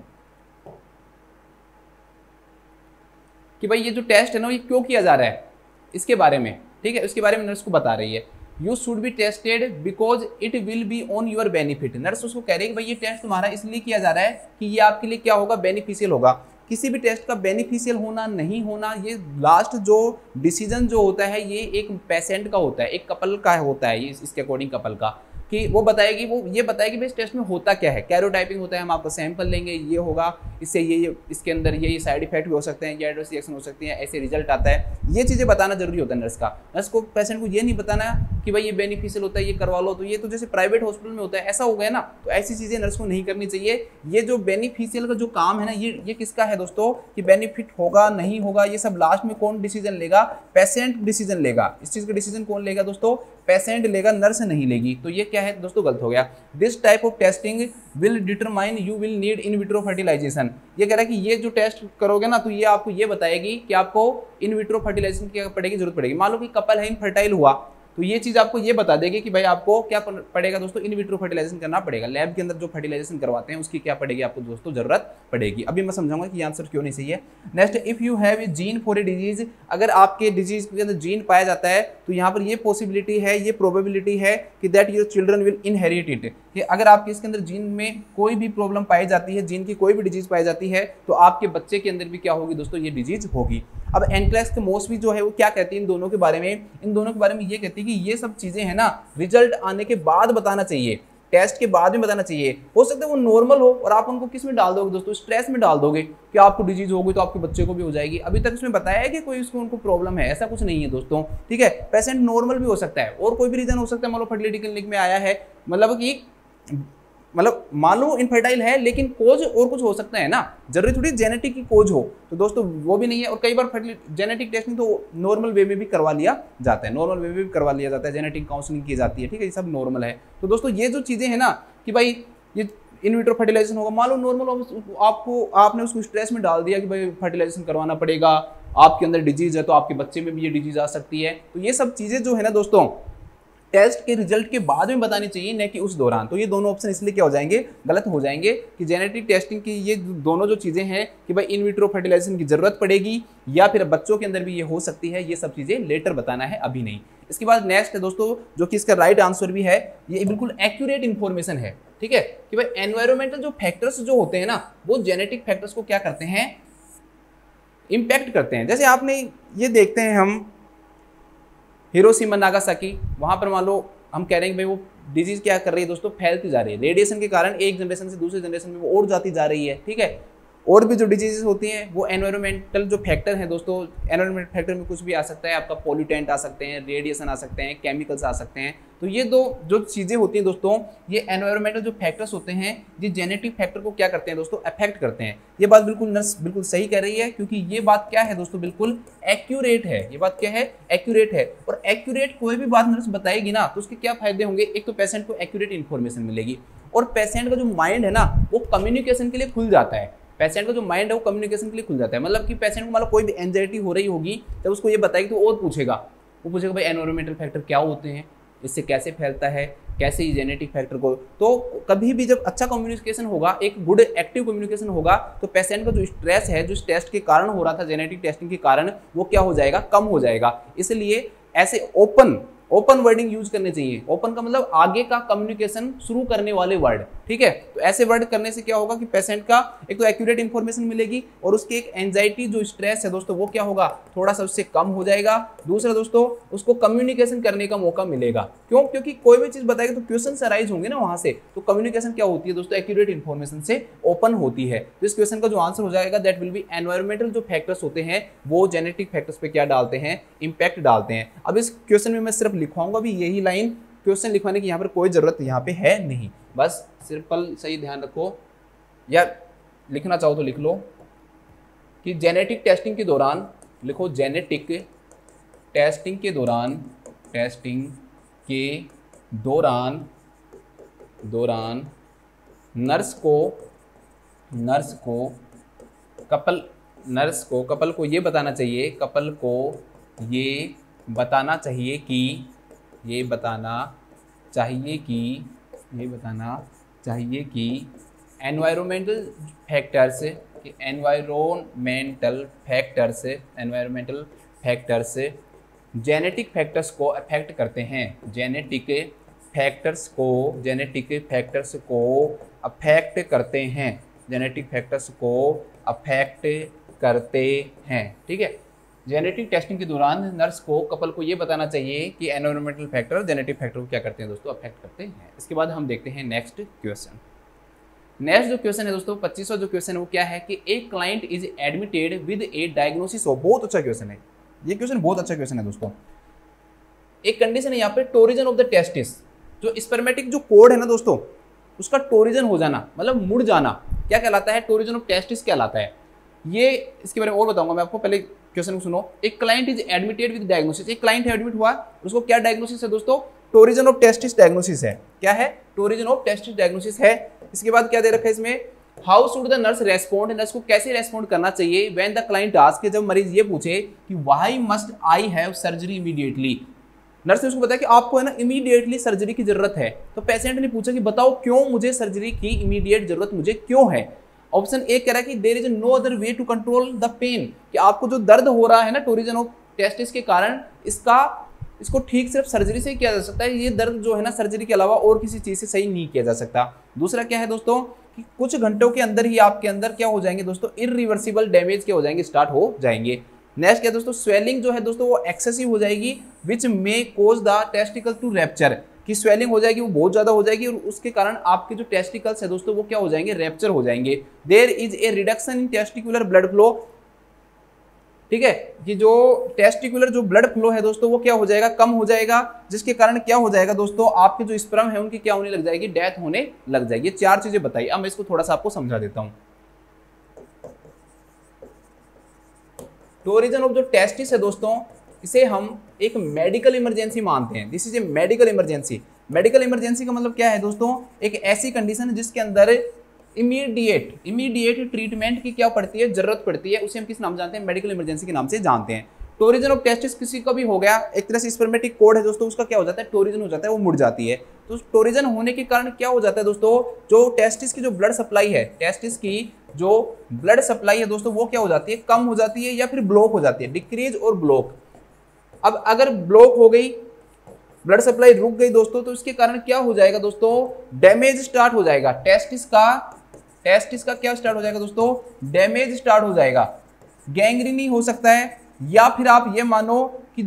कि भाई ये जो टेस्ट है ना ये क्यों किया जा रहा है, इसके बारे में, ठीक है। इसके बारे में नर्स को बता रही है। You should be tested because it will be on your benefit. नर्स उसको कह रही है कि भाई ये टेस्ट तुम्हारा इसलिए किया जा रहा है कि ये आपके लिए क्या होगा, बेनिफिशियल होगा। किसी भी टेस्ट का बेनिफिशियल होना नहीं होना, ये लास्ट जो डिसीजन जो होता है ये एक पेशेंट का होता है, एक कपल का होता है, ये इसके अकॉर्डिंग कपल का, कि वो बताएगी, वो ये बताएगी भाई इस टेस्ट में होता क्या है। कैरोटाइपिंग होता है, हम आपका सैंपल लेंगे, ये होगा, इससे ये इसके अंदर ये साइड इफेक्ट भी हो सकते हैं, ये एडवर्स रिएक्शन हो सकती हैं, ऐसे रिजल्ट आता है। ये चीज़ें बताना जरूरी होता है नर्स का। नर्स को पेशेंट को ये नहीं बताना कि भाई ये बेनिफिशियल होता है, ये करवा लो। तो ये तो जैसे प्राइवेट हॉस्पिटल में होता है ऐसा हो गया ना, तो ऐसी चीज़ें नर्स को नहीं करनी चाहिए। ये जो बेनिफिशियल का जो काम है ना, ये किसका है दोस्तों, कि बेनिफिट होगा नहीं होगा ये सब लास्ट में कौन डिसीजन लेगा, पेशेंट डिसीजन लेगा। इस चीज़ का डिसीजन कौन लेगा दोस्तों, पेशेंट लेगा, नर्स नहीं लेगी। तो ये क्या है दोस्तों, गलत हो गया। This type of testing will determine you will need in vitro fertilisation. ये कह रहा है कि ये जो टेस्ट करोगे ना, तो ये आपको ये बताएगी कि आपको इन विट्रो फर्टिलाइजेशन की पड़ेगी, जरूरत पड़ेगी। मान लो कि कपल है इनफर्टाइल हुआ, तो ये चीज आपको ये बता देगी कि भाई आपको क्या पड़ेगा दोस्तों, इन विट्रो फर्टिलाइजेशन करना पड़ेगा। लैब के अंदर जो फर्टिलाइजेशन करवाते हैं उसकी क्या पड़ेगी आपको दोस्तों, जरूरत पड़ेगी। अभी मैं समझाऊंगा कि आंसर क्यों नहीं सही है। Next, if you have a gene for a disease, अगर आपके डिजीज के अंदर जीन पाया जाता है तो यहाँ पर ये पॉसिबिलिटी है, ये प्रोबेबिलिटी है कि that your children will inherit it, कि अगर आपके इसके अंदर जीन में कोई भी प्रॉब्लम पाई जाती है, जीन की कोई भी डिजीज पाई जाती है, तो आपके बच्चे के अंदर भी क्या होगी दोस्तों, ये डिजीज होगी। अब एनक्लेस के मोस्टली जो है वो क्या कहती है इन दोनों के बारे में, इन दोनों के बारे में ये कहती है कि ये सब चीजें है ना, रिजल्ट आने के बाद बताना चाहिए, टेस्ट के बाद में बताना चाहिए। हो सकता है वो नॉर्मल हो और आप उनको किस में डाल दोगे दोस्तों, स्ट्रेस में डाल दोगे कि आपको डिजीज होगी तो आपके बच्चे को भी हो जाएगी। अभी तक इसमें बताया है कि कोई इसको उनको प्रॉब्लम है, ऐसा कुछ नहीं है दोस्तों, ठीक है। पेशेंट नॉर्मल भी हो सकता है और कोई भी रीजन हो सकता है। मान लो फर्टिलिटी क्लिनिक में आया है, मतलब मान लो इनफर्टाइल है, लेकिन कोज और कुछ हो सकता है ना, जरूरी थोड़ी जेनेटिक की कोज हो, तो दोस्तों वो भी नहीं है। और कई बार जेनेटिक टेस्टिंग तो नॉर्मल वे में भी करवा लिया जाता है, नॉर्मल वे में भी करवा लिया जाता है, जेनेटिक काउंसलिंग की जाती है, ठीक है, ये सब नॉर्मल है। तो दोस्तों ये जो चीजें हैं ना कि भाई ये इन विट्रो फर्टिलाइजेशन होगा, मान लो नॉर्मल आपने उसको स्ट्रेस में डाल दिया कि भाई फर्टिलाइजेशन करवाना पड़ेगा, आपके अंदर डिजीज है तो आपके बच्चे में भी ये डिजीज आ सकती है। तो ये सब चीजें जो है ना दोस्तों, टेस्ट के रिजल्ट के बाद में बतानी चाहिए, न कि उस दौरान। तो ये दोनों ऑप्शन इसलिए क्या हो जाएंगे, गलत हो जाएंगे, कि जेनेटिक टेस्टिंग की ये दोनों जो चीजें हैं कि भाई इन विट्रो फर्टिलाइजेशन की जरूरत पड़ेगी या फिर बच्चों के अंदर भी ये हो सकती है, ये सब चीजें लेटर बताना है, अभी नहीं। इसके बाद नेक्स्ट है दोस्तों, जो कि इसका राइट आंसर भी है, ये बिल्कुल एक्यूरेट इंफॉर्मेशन है, ठीक है, कि भाई एनवायरमेंटल जो फैक्टर्स जो होते हैं ना, वो जेनेटिक फैक्टर्स को क्या करते हैं, इंपैक्ट करते हैं। जैसे आपने ये देखते हैं हम हिरोशिमा नागासाकी, वहां पर मान लो हम कह रहे हैं कि भाई वो डिजीज क्या कर रही है दोस्तों, फैलती जा रही है, रेडिएशन के कारण एक जनरेशन से दूसरे जनरेशन में वो और जाती जा रही है, ठीक है। और भी जो डिजीजेस होती हैं वो एनवायरमेंटल जो फैक्टर हैं दोस्तों, एनवायरमेंट फैक्टर में कुछ भी आ सकता है, आपका पॉल्यूटेंट आ सकते हैं, रेडिएशन आ सकते हैं, केमिकल्स आ सकते हैं। तो ये दो जो चीज़ें होती हैं दोस्तों, ये एनवायरमेंटल जो फैक्टर्स होते हैं, ये जेनेटिक फैक्टर को क्या करते हैं दोस्तों, अफेक्ट करते हैं। ये बात बिल्कुल नर्स बिल्कुल सही कह रही है, क्योंकि ये बात क्या है दोस्तों, बिल्कुल एक्यूरेट है। ये बात क्या है, एक्यूरेट है। और एक्यूरेट कोई भी बात नर्स बताएगी ना, तो उसके क्या फायदे होंगे, एक तो पेशेंट को एक्यूरेट इन्फॉर्मेशन मिलेगी, और पेशेंट का जो माइंड है ना, वो कम्युनिकेशन के लिए खुल जाता है। पेशेंट का जो माइंड है वो कम्युनिकेशन के लिए खुल जाता है। मतलब कि पेशेंट को मतलब कोई भी एंजाइटी हो रही होगी, जब उसको ये बताएगी तो और पूछेगा, वो पूछेगा भाई एनवायरमेंटल फैक्टर क्या होते हैं, इससे कैसे फैलता है, कैसे ही जेनेटिक फैक्टर को। तो कभी भी जब अच्छा कम्युनिकेशन होगा, एक गुड एक्टिव कम्युनिकेशन होगा, तो पेशेंट का जो स्ट्रेस है, जो इस टेस्ट के कारण हो रहा था, जेनेटिक टेस्टिंग के कारण, वो क्या हो जाएगा, कम हो जाएगा। इसलिए ऐसे ओपन वर्डिंग यूज करने चाहिए। ओपन का मतलब आगे का कम्युनिकेशन शुरू करने वाले वर्ड, ठीक है। तो ऐसे वर्ड करने से क्या होगा कि पेशेंट का एक तो एक्यूरेट इंफॉर्मेशन मिलेगी, और उसकी एक एंजाइटी जो स्ट्रेस है दोस्तों, वो क्या होगा, थोड़ा सा उससे कम हो जाएगा। दूसरा दोस्तों, उसको कम्युनिकेशन करने का मौका मिलेगा। क्यों, क्योंकि कोई भी चीज बताएगी तो क्वेश्चन अराइज होंगे ना वहां से। तो कम्युनिकेशन क्या होती है दोस्तों, एक्यूरेट इंफॉर्मेशन से ओपन होती है। तो इस क्वेश्चन का जो आंसर हो जाएगा, दैट विल बी एनवायरमेंटल जो फैक्टर्स होते हैं वो जेनेटिक फैक्टर्स पे क्या डालते हैं, इंपैक्ट डालते हैं। अब इस क्वेश्चन में मैं सिर्फ लिखवाऊंगा भी यही लाइन, क्वेश्चन लिखवाने की यहाँ पर कोई जरूरत यहाँ पे है नहीं, बस सिंपल सही ध्यान रखो, या लिखना चाहो तो लिख लो कि जेनेटिक टेस्टिंग के दौरान, लिखो जेनेटिक टेस्टिंग के दौरान नर्स को कपल को ये बताना चाहिए, ये बताना चाहिए कि एनवायरमेंटल फैक्टर्स जेनेटिक फैक्टर्स को अफेक्ट करते हैं, जेनेटिक फैक्टर्स को अफेक्ट करते हैं। जेनेटिक फैक्टर्स को अफेक्ट करते हैं। ठीक है, जेनेटिक टेस्टिंग के दौरान नर्स को कपल को ये बताना चाहिए कि एनवायरमेंटल फैक्टर जेनेटिक फैक्टर को क्या करते हैं दोस्तों, अफेक्ट करते हैं। इसके बाद हम देखते हैं नेक्स्ट क्वेश्चन। नेक्स्ट जो क्वेश्चन है दोस्तों 25वां जो क्वेश्चन है वो क्या है कि एक client is admitted with a diagnosis of, बहुत अच्छा क्वेश्चन है ये, क्वेश्चन बहुत अच्छा क्वेश्चन है दोस्तों। एक कंडीशन है यहाँ पे, टोरिजन ऑफ द टेस्टिस, जो स्पर्मेटिक जो कोड है ना दोस्तों उसका टोरिजन हो जाना, मतलब मुड़ जाना, क्या कहलाता है, टोरिजन ऑफ टेस्टिस कहलाता है। ये इसके बारे में और बताऊंगा मैं आपको, पहले क्वेश्चन को सुनो। एक client is admitted with diagnosis, एक क्लाइंट एडमिट हुआ, उसको क्या डायग्नोसिस है दोस्तों, टोरिजन ऑफ टेस्टिस डायग्नोसिस है। क्या है, टोरिजन ऑफ टेस्टिस डायग्नोसिस है। इसके बाद क्या दे रखा है इसमें, how should the nurse respond, nurse को कैसे रेस्पॉन्ड करना चाहिए व्हेन द क्लाइंट आस्क, जब मरीज ये पूछे कि why must I have surgery immediately. नर्स ने उसको बताया कि आपको है ना इमीडिएटली सर्जरी की जरूरत है, तो पेशेंट ने पूछा कि बताओ क्यों मुझे सर्जरी की इमीडिएट जरूरत मुझे क्यों है। ऑप्शन ए कह रहा है कि there is no other way to control the pain, कि आपको जो दर्द हो रहा है ना टोरिजन ऑफ टेस्टिस के कारण, इसको ठीक सिर्फ सर्जरी से किया जा सकता है। ये दर्द जो है ना सर्जरी के अलावा और किसी चीज से सही नहीं किया जा सकता। दूसरा क्या है दोस्तों कि कुछ घंटों के अंदर ही आपके अंदर क्या हो जाएंगे दोस्तों, इरिवर्सिबल डैमेज क्या हो जाएंगे, स्टार्ट हो जाएंगे। नेक्स्ट क्या है दोस्तों, स्वेलिंग जो है दोस्तों वो एक्सेसिव हो जाएगी, which may cause the testicle to rupture, की स्वेलिंग हो जाएगी वो बहुत ज्यादा हो जाएगी और उसके कारण आपके जो टेस्टिकल्स है दोस्तों वो क्या हो जाएंगे, रैप्चर हो जाएंगे। There is a reduction in testicular blood flow, ठीक है, कि जो टेस्टिकुलर जो ब्लड फ्लो है दोस्तों वो क्या हो जाएगा, कम हो जाएगा, जिसके कारण क्या हो जाएगा दोस्तों, आपके जो स्पर्म है उनकी क्या होने लग जाएगी, डेथ होने लग जाएगी। ये चार चीजें बताई, अब मैं इसको थोड़ा सा आपको समझा देता हूं। टोरिजन ऑफ जो टेस्टिस है दोस्तों, इसे हम एक मेडिकल इमरजेंसी मानते हैं। This is a medical emergency. Medical emergency का मतलब क्या है दोस्तों, एक ऐसी कंडीशन है जिसके अंदर इमीडिएट ट्रीटमेंट की क्या पड़ती है, जरूरत पड़ती है, उसे हम किस नाम जानते हैं, मेडिकल इमरजेंसी के नाम से जानते हैं। टोरिजन ऑफ टेस्टिस किसी का भी हो गया, एक तरह से स्पर्मेटिक कोड है दोस्तों, उसका क्या हो जाता है, टोरिजन हो जाता है, वो मुड़ जाती है। तो टोरिजन होने के कारण क्या हो जाता है दोस्तों, जो टेस्टिस की जो ब्लड सप्लाई है, टेस्टिस की जो ब्लड सप्लाई है दोस्तों वो क्या हो जाती है, कम हो जाती है या फिर ब्लॉक हो जाती है, डिक्रीज और ब्लॉक। अब अगर ब्लॉक हो गई, ब्लड सप्लाई रुक गई दोस्तों, तो इसके कारण क्या हो जाएगा दोस्तों, डैमेज स्टार्ट हो जाएगा। टेस्टिस का क्या स्टार्ट हो जाएगा दोस्तों, डैमेज स्टार्ट हो जाएगा। गैंग्रीनी हो सकता है, या फिर आप ये मानो कि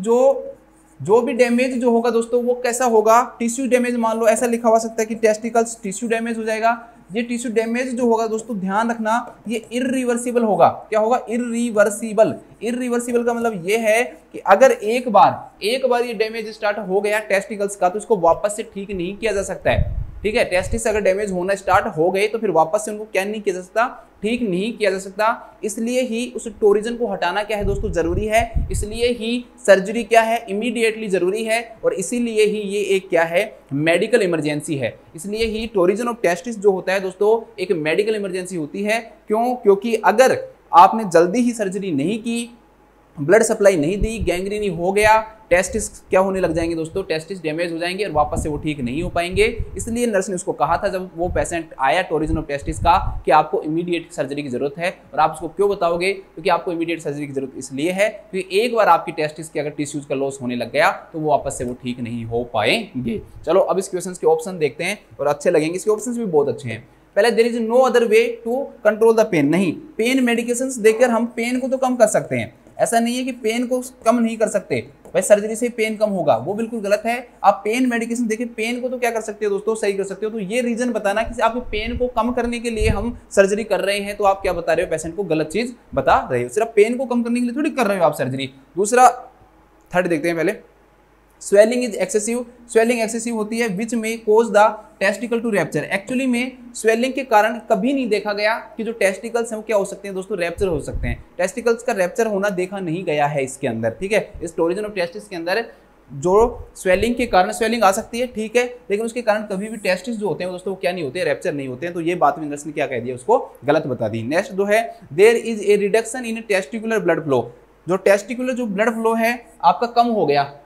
जो भी डैमेज जो होगा दोस्तों वो कैसा होगा, टिश्यू डैमेज मान लो, ऐसा लिखा हुआ सकता है कि टेस्टिकल्स टिश्यू डैमेज हो जाएगा। ये टिश्यू डैमेज जो होगा दोस्तों ध्यान रखना, ये इरिवर्सिबल होगा। क्या होगा, इरिवर्सिबल। इरिवर्सिबल का मतलब ये है कि अगर एक बार ये डैमेज स्टार्ट हो गया टेस्टिकल्स का, तो इसको वापस से ठीक नहीं किया जा सकता है। ठीक है, टेस्टिस अगर डैमेज होना स्टार्ट हो गए तो फिर वापस से उनको क्या नहीं किया जा सकता, ठीक नहीं किया जा सकता। इसलिए ही उस टोरिजन को हटाना क्या है दोस्तों, जरूरी है। इसलिए ही सर्जरी क्या है, इमीडिएटली जरूरी है, और इसीलिए ही ये एक क्या है, मेडिकल इमरजेंसी है। इसलिए ही टोरिजन ऑफ टेस्टिस जो होता है दोस्तों एक मेडिकल इमरजेंसी होती है। क्यों, क्योंकि अगर आपने जल्दी ही सर्जरी नहीं की, ब्लड सप्लाई नहीं दी, गैंग्रीनी हो गया, टेस्टिस क्या होने लग जाएंगे दोस्तों, टेस्टिस डैमेज हो जाएंगे और वापस से वो ठीक नहीं हो पाएंगे। इसलिए नर्स ने उसको कहा था जब वो पेशेंट आया टोरिजन ऑफ टेस्टिस का कि आपको इमीडिएट सर्जरी की जरूरत है। और आप उसको क्यों बताओगे, क्योंकि आपको इमीडिएट सर्जरी की जरूरत इसलिए है क्योंकि एक बार आपकी टेस्टिस के अगर टिश्यूज का लॉस होने लग गया तो वो वापस से वो ठीक नहीं हो पाएंगे। चलो अब इस क्वेश्चन के ऑप्शन देखते हैं और अच्छे लगेंगे, इसके ऑप्शन भी बहुत अच्छे हैं। पहले there is no other way to control the pain, नहीं, पेन मेडिकेशंस देकर हम पेन को तो कम कर सकते हैं। ऐसा नहीं है कि पेन को कम नहीं कर सकते, भाई सर्जरी से पेन कम होगा, वो बिल्कुल गलत है। आप पेन मेडिकेशन देखिए, पेन को तो क्या कर सकते हो दोस्तों, सही कर सकते हो। तो ये रीजन बताना कि आप पेन को कम करने के लिए हम सर्जरी कर रहे हैं, तो आप क्या बता रहे हो, पेशेंट को गलत चीज बता रहे हो। सिर्फ पेन को कम करने के लिए थोड़ी कर रहे हो आप सर्जरी। दूसरा थर्ड देखते हैं पहले, swelling is excessive. Swelling excessive होती है which may cause the testicle to rupture. Actually में स्वेलिंग के कारण कभी नहीं देखा गया कि जो टेस्टिकल्स हैं वो क्या हो सकते हैं दोस्तों, रैप्चर हो सकते हैं। टेस्टिकल्स का रैप्चर होना देखा नहीं गया है इसके अंदर। ठीक है, इस टोरिजन ऑफ टेस्टिस के अंदर जो स्वेलिंग के कारण स्वेलिंग आ सकती है, ठीक है, लेकिन उसके कारण कभी भी टेस्टिस जो होते हैं दोस्तों वो क्या नहीं होते, रैप्चर नहीं होते हैं। तो ये बात नर्स ने क्या कह दिया, उसको गलत बता दी। नेक्स्ट जो है, there is a reduction in testicular blood flow. जो टेस्टिकुलर जो ब्लड फ्लो है आपका कम हो गया,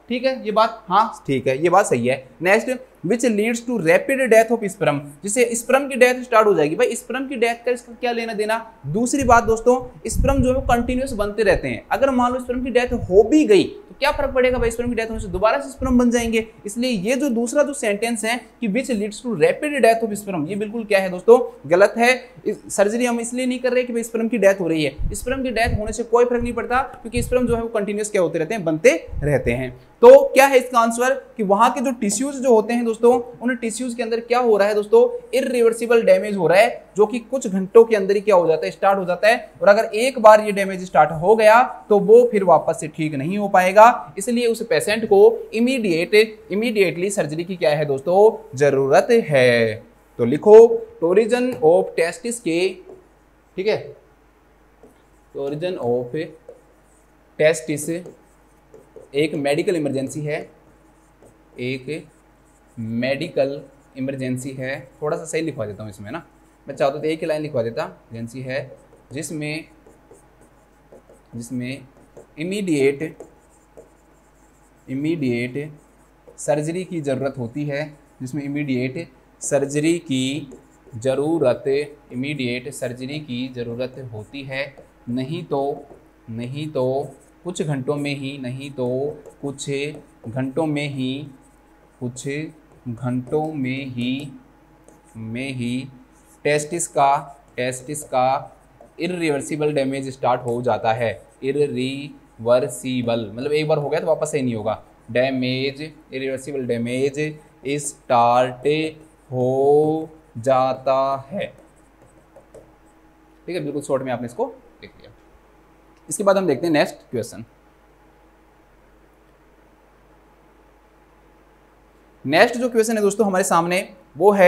ठीक है, ये बात, हाँ ठीक है, ये बात सही है। Next, which leads to rapid death of sperm, जिससे स्पर्म की डेथ स्टार्ट हो जाएगी। भाई स्पर्म की डेथ का इसका क्या लेना देना। दूसरी बात दोस्तों, स्पर्म जो है वो कंटिन्यूस बनते रहते हैं। अगर मान लो स्पर्म की डेथ हो भी गई तो क्या फर्क पड़ेगा भाई, स्पर्म की डेथ होने से दोबारा से स्पर्म बन जाएंगे। इसलिए ये जो दूसरा जो सेंटेंस है कि which leads to rapid death of sperm, ये बिल्कुल क्या है दोस्तों, गलत है। सर्जरी हम इसलिए नहीं कर रहे कि भाई स्पर्म की डेथ हो रही है। स्पर्म की डेथ होने से कोई फर्क नहीं पड़ता, क्योंकि स्पर्म जो है वो कंटिन्यूस क्या होते रहते हैं, बनते रहते हैं। तो क्या है इसका आंसर कि वहां के जो टिश्यूज जो होते हैं दोस्तों, उन टिश्यूज के अंदर क्या हो रहा है दोस्तों, इरिवर्सिबल डैमेज हो रहा है, जो कि कुछ घंटों के अंदर ही क्या हो जाता है, स्टार्ट हो जाता है। और अगर एक बार ये डैमेज स्टार्ट हो गया तो वो फिर वापस से ठीक नहीं हो पाएगा। इसलिए उस पेशेंट को इमीडिएटली सर्जरी की क्या है दोस्तों, जरूरत है। तो लिखो, टोरिजन ऑफ टेस्टिस के, ठीक है, टोरिजन ऑफ टेस्टिस एक मेडिकल इमरजेंसी है, एक मेडिकल इमरजेंसी है। थोड़ा सा सही लिखवा देता हूँ इसमें ना, मैं चाहता तो एक ही लाइन लिखवा देता, इमरजेंसी है जिसमें इमीडिएट सर्जरी की ज़रूरत होती है, जिसमें इमीडिएट सर्जरी की ज़रूरत होती है। नहीं तो कुछ घंटों में ही टेस्टिस का इरिवर्सिबल डैमेज स्टार्ट हो जाता है। इरिवर्सिबल मतलब एक बार हो गया तो वापस सही नहीं होगा। इरिवर्सिबल डैमेज स्टार्ट हो जाता है, ठीक है, बिल्कुल शॉर्ट में आपने इसको लिख दिया। इसके बाद हम देखते हैं नेक्स्ट क्वेश्चन। नेक्स्ट जो क्वेश्चन है दोस्तों हमारे सामने वो है,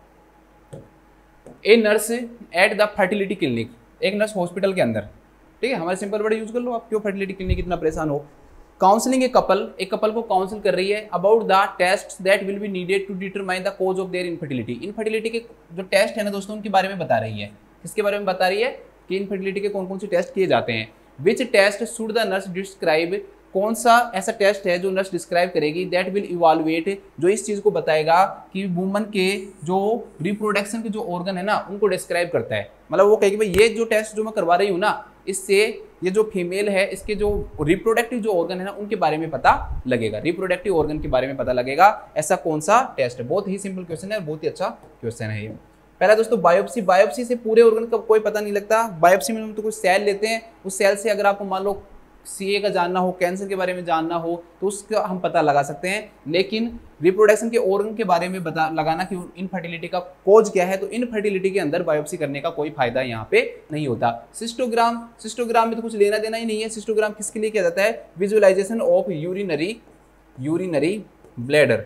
a nurse at the fertility clinic, एक नर्स हॉस्पिटल के अंदर, ठीक है, हमारे सिंपल वर्ड यूज कर लो, आप क्यों फर्टिलिटी क्लिनिक इतना परेशान हो। काउंसलिंग एक कपल को काउंसिल कर रही है about the test that will be needed to determine the cause of their infertility. Infertility के जो टेस्ट है ना दोस्तों, उनके बारे में बता रही है। किसके बारे में बता रही है कि इनफर्टिलिटी के कौन कौन से टेस्ट किए जाते हैं। Which test should the nurse describe, कौन सा ऐसा टेस्ट है जो नर्स डिस्क्राइब करेगी, दैट विल इवालुएट, जो इस चीज़ को बताएगा कि वुमन के जो रिप्रोडक्शन के जो ऑर्गन है ना उनको डिस्क्राइब करता है। मतलब वो कहेगी भाई ये जो टेस्ट जो मैं करवा रही हूँ ना, इससे ये जो फीमेल है इसके जो रिप्रोडक्टिव जो ऑर्गन है ना उनके बारे में पता लगेगा, रिप्रोडक्टिव ऑर्गन के बारे में पता लगेगा। ऐसा कौन सा टेस्ट है। बहुत ही सिंपल क्वेश्चन है, बहुत ही अच्छा क्वेश्चन है ये। पहला दोस्तों बायोप्सी से पूरे ऑर्गन का कोई पता नहीं लगता। बायोप्सी में हम तो कुछ सेल लेते हैं, उस सेल से अगर आपको मान लो सीए का जानना हो, कैंसर के बारे में जानना हो तो उसका हम पता लगा सकते हैं। लेकिन रिप्रोडक्शन के ऑर्गन के बारे में लगाना कि इनफर्टिलिटी का कोज क्या है, तो इनफर्टिलिटी के अंदर बायोप्सी करने का कोई फायदा यहाँ पे नहीं होता। सिस्टोग्राम में तो कुछ लेना देना ही नहीं है। सिस्टोग्राम किसके लिए किया जाता है, visualisation of urinary bladder.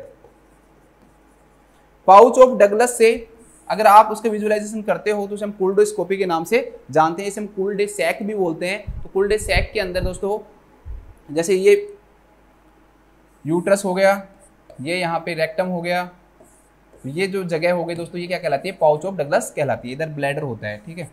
Pouch of Douglas से अगर आप उसके विजुअलाइजेशन करते हो तो उसे हम कोल्डोस्कोपी के नाम से जानते हैं, इसे हम कोल्डे सैक भी बोलते हैं। तो कोल्डे सैक के अंदर दोस्तों जैसे ये यूट्रस हो गया, ये यहाँ पे रेक्टम हो गया, तो ये जो जगह हो गई दोस्तों ये क्या कहलाती है, पाउच ऑफ डगलस कहलाती है। इधर ब्लैडर होता है, ठीक है।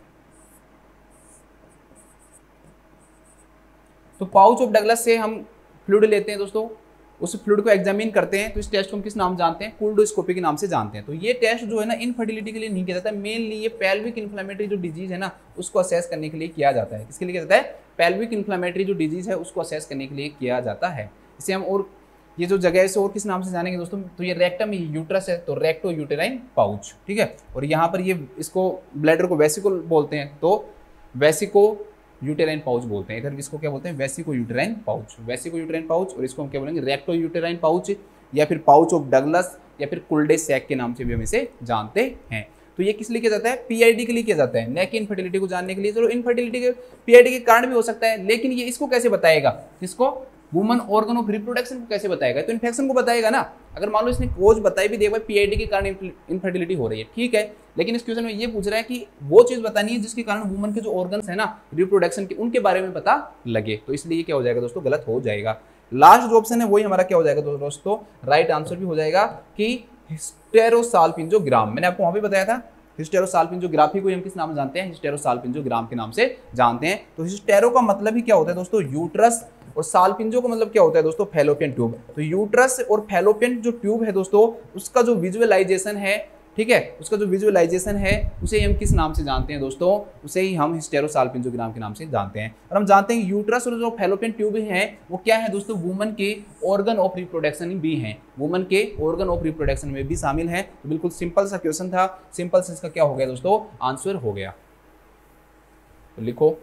तो पाउच ऑफ डगलस से हम फ्लूइड लेते हैं दोस्तों, उस फ्लूइड को एग्जामिन करते हैं। तो इस टेस्ट को हम किस नाम जानते हैं, कोल्डोस्कोपी के नाम से जानते हैं। तो ये टेस्ट जो है ना इनफर्टिलिटी के लिए नहीं किया जाता है, मेनली ये पेल्विक इन्फ्लेमेटरी जो डिजीज है ना उसको असेस करने के लिए किया जाता है। किसके लिए किया जाता है, पेल्विक इन्फ्लेमेटरी जो डिजीज है उसको असेस करने के लिए किया जाता है। इसे हम और ये जो जगह है इसे और किस नाम से जानेंगे दोस्तों, तो ये रेक्टम यूट्रस है तो रेक्टो यूटेराइन पाउच, ठीक है। और यहाँ पर ये इसको ब्लैडर को वेसिकल बोलते हैं तो वेसिको यूटेराइन पाउच बोलते हैं। इधर इसको क्या बोलते हैं, वेसिको यूटेराइन पाउच, और इसको हम क्या बोलेंगे, रेक्टो यूटेराइन पाउच, या फिर पाउच ऑफ डगलस, या फिर कुल्डे सैक के नाम से भी हम इसे जानते हैं। तो ये किस लिए किया जाता है, पीआईडी के लिए किया जाता है, न कि इनफर्टिलिटी को जानने के लिए। चलो इनफर्टिलिटी के पीआईडी के कारण भी हो सकता है, लेकिन ये इसको कैसे बताएगा, इसको वुमन ऑर्गन ऑफ रिप्रोडक्शन को कैसे बताएगा, तो इन्फेक्शन को बताएगा ना। अगर मान लो इसने कोज बताई भी देगा पीआईडी के कारण इनफर्टिलिटी हो रही है, ठीक है, लेकिन इस क्वेश्चन में ये पूछ रहा है कि वो चीज बतानी है जिसके कारण वुमन के जो ऑर्गन्स है ना रिप्रोडक्शन के, उनके बारे में पता लगे। तो इसलिए क्या हो जाएगा दोस्तों, गलत हो जाएगा। लास्ट जो ऑप्शन है वही हमारा क्या हो जाएगा दोस्तों, राइट आंसर भी हो जाएगा कि हिस्टेरोसाल्पिंजोग्राम। मैंने आपको वहां भी बताया था हिस्टेरोसाल्पिंजोग्राफी को हम किस नाम से जानते हैं, हिस्टेरोसाल्पिंजोग्राम के नाम से जानते हैं। तो हिस्टेरो का मतलब ही क्या होता है दोस्तों, यूट्रस, और सालपिंजो का मतलब क्या होता है दोस्तों, फैलोपियन ट्यूब। तो यूट्रस और फैलोपियन जो ट्यूब है दोस्तों, उसका जो विजुअलाइजेशन है, ठीक है, उसका जो विजुअलाइजेशन है उसे हम किस नाम से जानते हैं दोस्तों, उसे ही हम हिस्टेरोसाल्पिंजोग्राम के नाम से जानते हैं। और हम जानते हैं यूट्रस और जो फैलोपियन ट्यूब हैं वो क्या है दोस्तों, वुमन के ऑर्गन ऑफ रिप्रोडक्शन भी हैं, वुमन के ऑर्गन ऑफ रिप्रोडक्शन में भी शामिल हैं। तो बिल्कुल सिंपल सा क्वेश्चन था, सिंपल से इसका क्या हो गया दोस्तों, आंसर हो गया। तो लिखो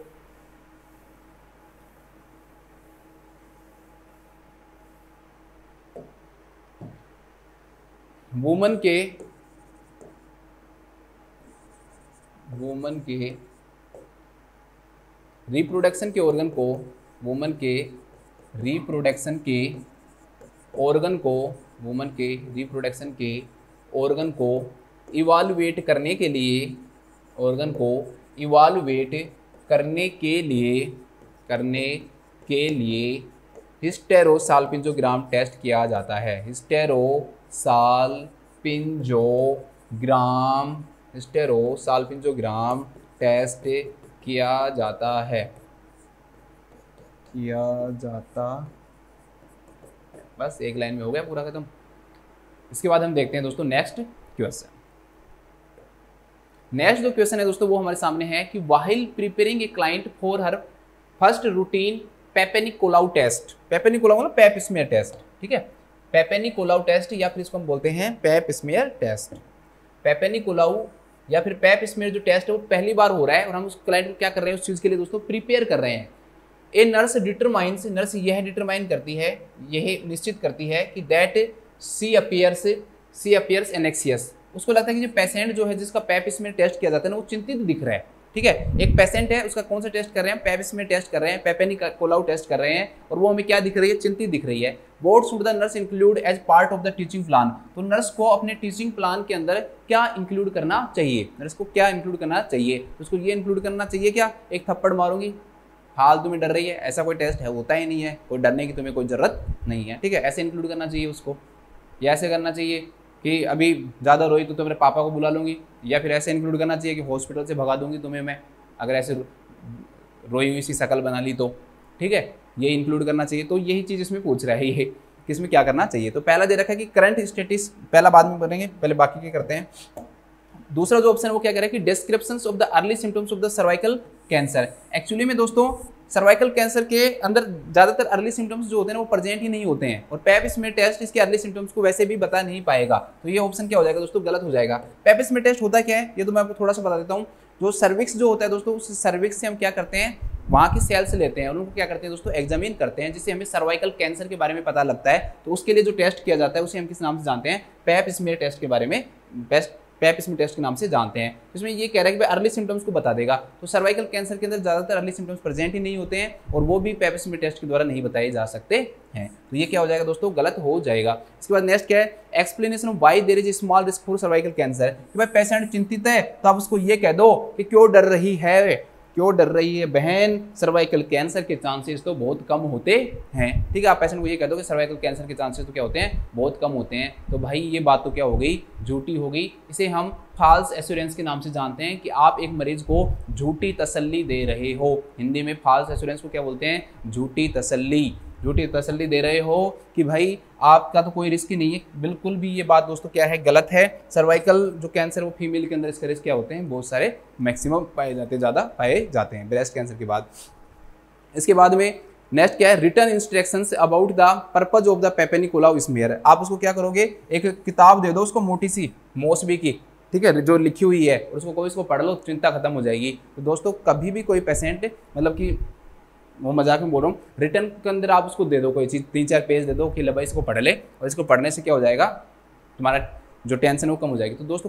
वुमन के रिप्रोडक्शन के ऑर्गन को, वुमन के रिप्रोडक्शन के ऑर्गन को, वुमन के रिप्रोडक्शन के ऑर्गन को इवालुएट करने के लिए, ऑर्गन को इवालुएट करने के लिए हिस्टेरोसाल्पिंजोग्राम टेस्ट किया जाता है। हिस्टेरोसाल्पिंजोग्राम टेस्ट किया जाता। बस एक लाइन में हो गया पूरा खत्म। इसके बाद हम देखते हैं दोस्तों नेक्स्ट क्वेश्चन। नेक्स्ट जो क्वेश्चन है दोस्तों वो हमारे सामने है कि while preparing a client for her first routine Papanicolaou test, Papanicolaou मतलब पैप स्मीयर टेस्ट, ठीक है, पेपेनिकोलाउ टेस्ट या फिर इसको हम बोलते हैं पैप स्मीयर टेस्ट। पेपेनिकोलाउ या फिर पैप स्मीयर जो टेस्ट है वो पहली बार हो रहा है और हम उस क्लाइंट को क्या कर रहे हैं, उस चीज़ के लिए दोस्तों प्रिपेयर कर रहे हैं। ए नर्स डिटरमाइंस, नर्स यह डिटरमाइन करती है, यह निश्चित करती है कि दैट सी अपियर्स एनेक्सियस। उसको लगता है कि जो पेशेंट जो है जिसका पैप स्मीयर टेस्ट किया जाता है ना वो चिंतित दिख रहा है, ठीक है। एक पेशेंट है, उसका कौन सा टेस्ट कर रहे हैं, पैप स्मीयर टेस्ट कर रहे हैं, पेपेनिकोलाउ टेस्ट कर रहे हैं और वो हमें क्या दिख रही है, चिंतित दिख रही है। What should the nurse include as part of the teaching plan, तो नर्स को अपने टीचिंग प्लान के अंदर क्या इंक्लूड करना चाहिए, नर्स को क्या इंक्लूड करना चाहिए, तो उसको ये इंक्लूड करना चाहिए क्या, एक थप्पड़ मारूंगी, फालतू में डर रही है, ऐसा कोई टेस्ट है होता ही नहीं है, कोई डरने की तुम्हें कोई जरूरत नहीं है, ठीक है, ऐसे इंक्लूड करना चाहिए उसको, या ऐसे करना चाहिए कि अभी ज़्यादा रोई तो मेरे पापा को बुला लूँगी, या फिर ऐसे इंक्लूड करना चाहिए कि हॉस्पिटल से भगा दूंगी तुम्हें मैं, अगर ऐसे रोई हुई सी शक्ल बना ली तो, ठीक है, ये इंक्लूड करना चाहिए। तो यही चीज़ इसमें पूछ रहा है ये कि इसमें क्या करना चाहिए। तो पहला दे रखा है कि करंट स्टेटस, पहला बाद में बनेंगे, पहले बाकी के करते हैं। दूसरा जो ऑप्शन है वो क्या कह रहा है कि descriptions of the early symptoms of the cervical cancer. Actually में दोस्तों सर्वाइकल कैंसर के अंदर ज़्यादातर अर्ली सिम्टम्स जो होते हैं ना वो प्रेजेंट ही नहीं होते हैं और पैप स्मीयर टेस्ट इसके अर्ली सिम्टम्स को वैसे भी बता नहीं पाएगा। तो ये ऑप्शन क्या हो जाएगा दोस्तों, गलत हो जाएगा। पैप स्मीयर टेस्ट होता क्या है ये तो मैं आपको थोड़ा सा बता देता हूँ। जो सर्विक्स जो होता है दोस्तों, उस सर्विक्स से हम क्या करते हैं, वहाँ की सेल्स लेते हैं और उनको क्या करते हैं दोस्तों, एग्जामिन करते हैं, जिससे हमें सर्वाइकल कैंसर के बारे में पता लगता है। तो उसके लिए जो टेस्ट किया जाता है उसे हम किस नाम से जानते हैं, पैप स्मीयर टेस्ट के बारे में, पैप स्मीयर टेस्ट के नाम से जानते हैं। इसमें ये कह रहा है कि अर्ली सिम्टम्स को बता देगा। तो सर्वाइकल कैंसर के अंदर ज़्यादातर अर्ली सिम्टम्स प्रेजेंट ही नहीं होते हैं और वो भी पैप स्मीयर टेस्ट के द्वारा नहीं बताए जा सकते हैं। तो ये क्या हो जाएगा दोस्तों, गलत हो जाएगा। इसके बाद नेक्स्ट क्या है, explanation of why there is small risk for cervical cancer. कि भाई पेशेंट चिंतित है तो आप उसको ये कह दो कि क्यों डर रही है, क्यों डर रही है बहन, सर्वाइकल कैंसर के चांसेस तो बहुत कम होते हैं, ठीक है। आप पेशेंट को ये कह दो कि सर्वाइकल कैंसर के चांसेस तो क्या होते हैं, बहुत कम होते हैं। तो भाई ये बात तो क्या हो गई, झूठी हो गई। इसे हम फॉल्स एश्योरेंस के नाम से जानते हैं कि आप एक मरीज को झूठी तसल्ली दे रहे हो। हिंदी में फॉल्स एश्योरेंस को क्या बोलते हैं, झूठी तसल्ली। झूठी तसल्ली दे रहे हो कि भाई आपका तो कोई रिस्क ही नहीं है। बिल्कुल भी ये बात दोस्तों क्या है, गलत है। सर्वाइकल जो कैंसर वो फीमेल के अंदर इसका रिस्क क्या होते हैं, बहुत सारे मैक्सिमम पाए जाते हैं, ज़्यादा पाए जाते हैं ब्रेस्ट कैंसर के बाद। इसके बाद में नेक्स्ट क्या है, return instructions about the purpose of the Papanicolaou smear. आप उसको क्या करोगे, एक किताब दे दो उसको मोटी सी मोसबी की, ठीक है, जो लिखी हुई है, और उसको कोई इसको पढ़ लो, चिंता खत्म हो जाएगी। तो दोस्तों कभी भी कोई पेशेंट, मतलब कि वो मजाक में बोल रहा हूँ, रिटर्न के अंदर आप उसको दे दो कोई चीज़, 3-4 पेज दे दो कि ले भाई इसको पढ़ ले, और इसको पढ़ने से क्या हो जाएगा, तुम्हारा जो टेंशन है वो कम हो जाएगी। तो दोस्तों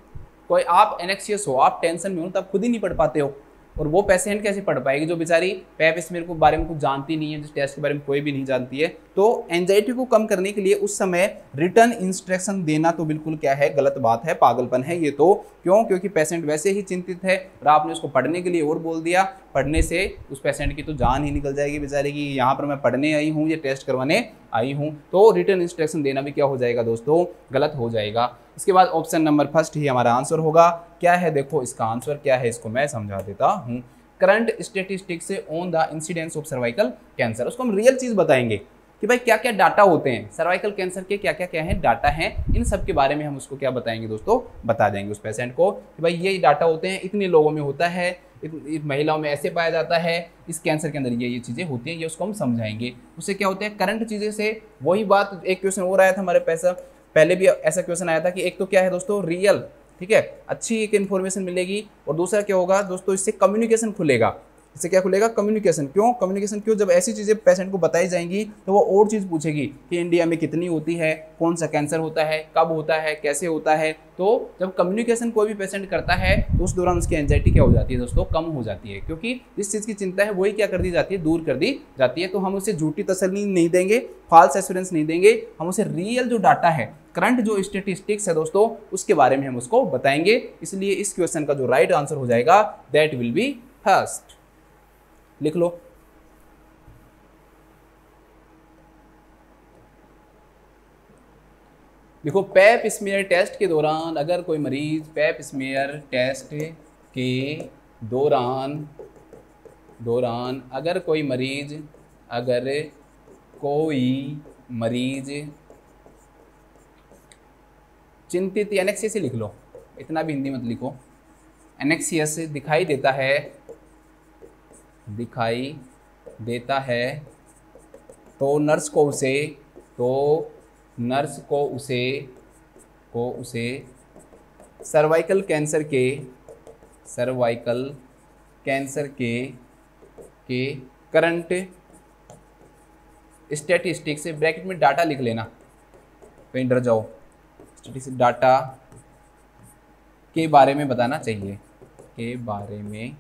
कोई आप एनेक्सियस हो, आप टेंशन में हो तो आप खुद ही नहीं पढ़ पाते हो, और वो पेशेंट कैसे पढ़ पाएगी जो बेचारी पैप स्मीयर को बारे में कुछ जानती नहीं है, जिस टेस्ट के बारे में कोई भी नहीं जानती है। तो एंजाइटी को कम करने के लिए उस समय रिटर्न इंस्ट्रक्शन देना तो बिल्कुल क्या है, गलत बात है, पागलपन है ये तो। क्यों, क्योंकि पेशेंट वैसे ही चिंतित है और आपने उसको पढ़ने के लिए और बोल दिया। पढ़ने से उस पेशेंट की तो जान ही निकल जाएगी बेचारे की, यहाँ पर मैं पढ़ने आई हूँ, ये टेस्ट करवाने आई हूँ। तो रिटर्न इंस्ट्रक्शन देना भी क्या हो जाएगा दोस्तों, गलत हो जाएगा। इसके बाद ऑप्शन नंबर फर्स्ट ही हमारा आंसर होगा। क्या है देखो इसका आंसर क्या है, इसको मैं समझा देता हूँ। Current statistics on the incidence of cervical cancer. उसको हम रियल चीज बताएंगे कि भाई क्या क्या डाटा होते हैं, सर्वाइकल कैंसर के क्या क्या है डाटा हैं, इन सब के बारे में हम उसको क्या बताएंगे दोस्तों, बता देंगे उस पेशेंट को कि भाई ये डाटा होते हैं, इतने लोगों में होता है, महिलाओं में ऐसे पाया जाता है, इस कैंसर के अंदर ये चीज़ें होती हैं, ये उसको हम समझाएंगे। उससे क्या होता है, करंट चीज़ें से वही बात, एक क्वेश्चन हो रहा था हमारे पहले भी ऐसा क्वेश्चन आया था कि एक तो क्या है दोस्तों रियल, ठीक है, अच्छी एक इन्फॉर्मेशन मिलेगी, और दूसरा क्या होगा दोस्तों, इससे कम्युनिकेशन खुलेगा। इससे क्या खुलेगा, कम्युनिकेशन। क्यों कम्युनिकेशन, क्यों, जब ऐसी चीज़ें पेशेंट को बताई जाएंगी तो वो और चीज़ पूछेगी कि इंडिया में कितनी होती है, कौन सा कैंसर होता है, कब होता है, कैसे होता है। तो जब कम्युनिकेशन कोई भी पेशेंट करता है तो उस दौरान उसकी एंजाइटी क्या हो जाती है दोस्तों, कम हो जाती है, क्योंकि जिस चीज़ की चिंता है वही क्या कर दी जाती है, दूर कर दी जाती है। तो हम उसे झूठी तसल्ली नहीं देंगे, फॉल्स एश्योरेंस नहीं देंगे, हम उसे रियल जो डाटा है, करंट जो स्टेटिस्टिक्स है दोस्तों, उसके बारे में हम उसको बताएंगे। इसलिए इस क्वेश्चन का जो राइट आंसर हो जाएगा दैट विल बी फर्स्ट। लिख लो। देखो, पैप स्मीयर टेस्ट के दौरान अगर कोई मरीज पैप स्मीयर टेस्ट के दौरान अगर कोई मरीज चिंतित, एनेक्सियस से लिख लो, इतना भी हिंदी मत लिखो, एनेक्सियस दिखाई देता है तो नर्स को उसे सर्वाइकल कैंसर के करंट स्टैटिस्टिक्स, ब्रैकेट में डाटा लिख लेना, कहीं डर जाओ, स्टैटिस्टिक्स डाटा के बारे में बताना चाहिए, के बारे में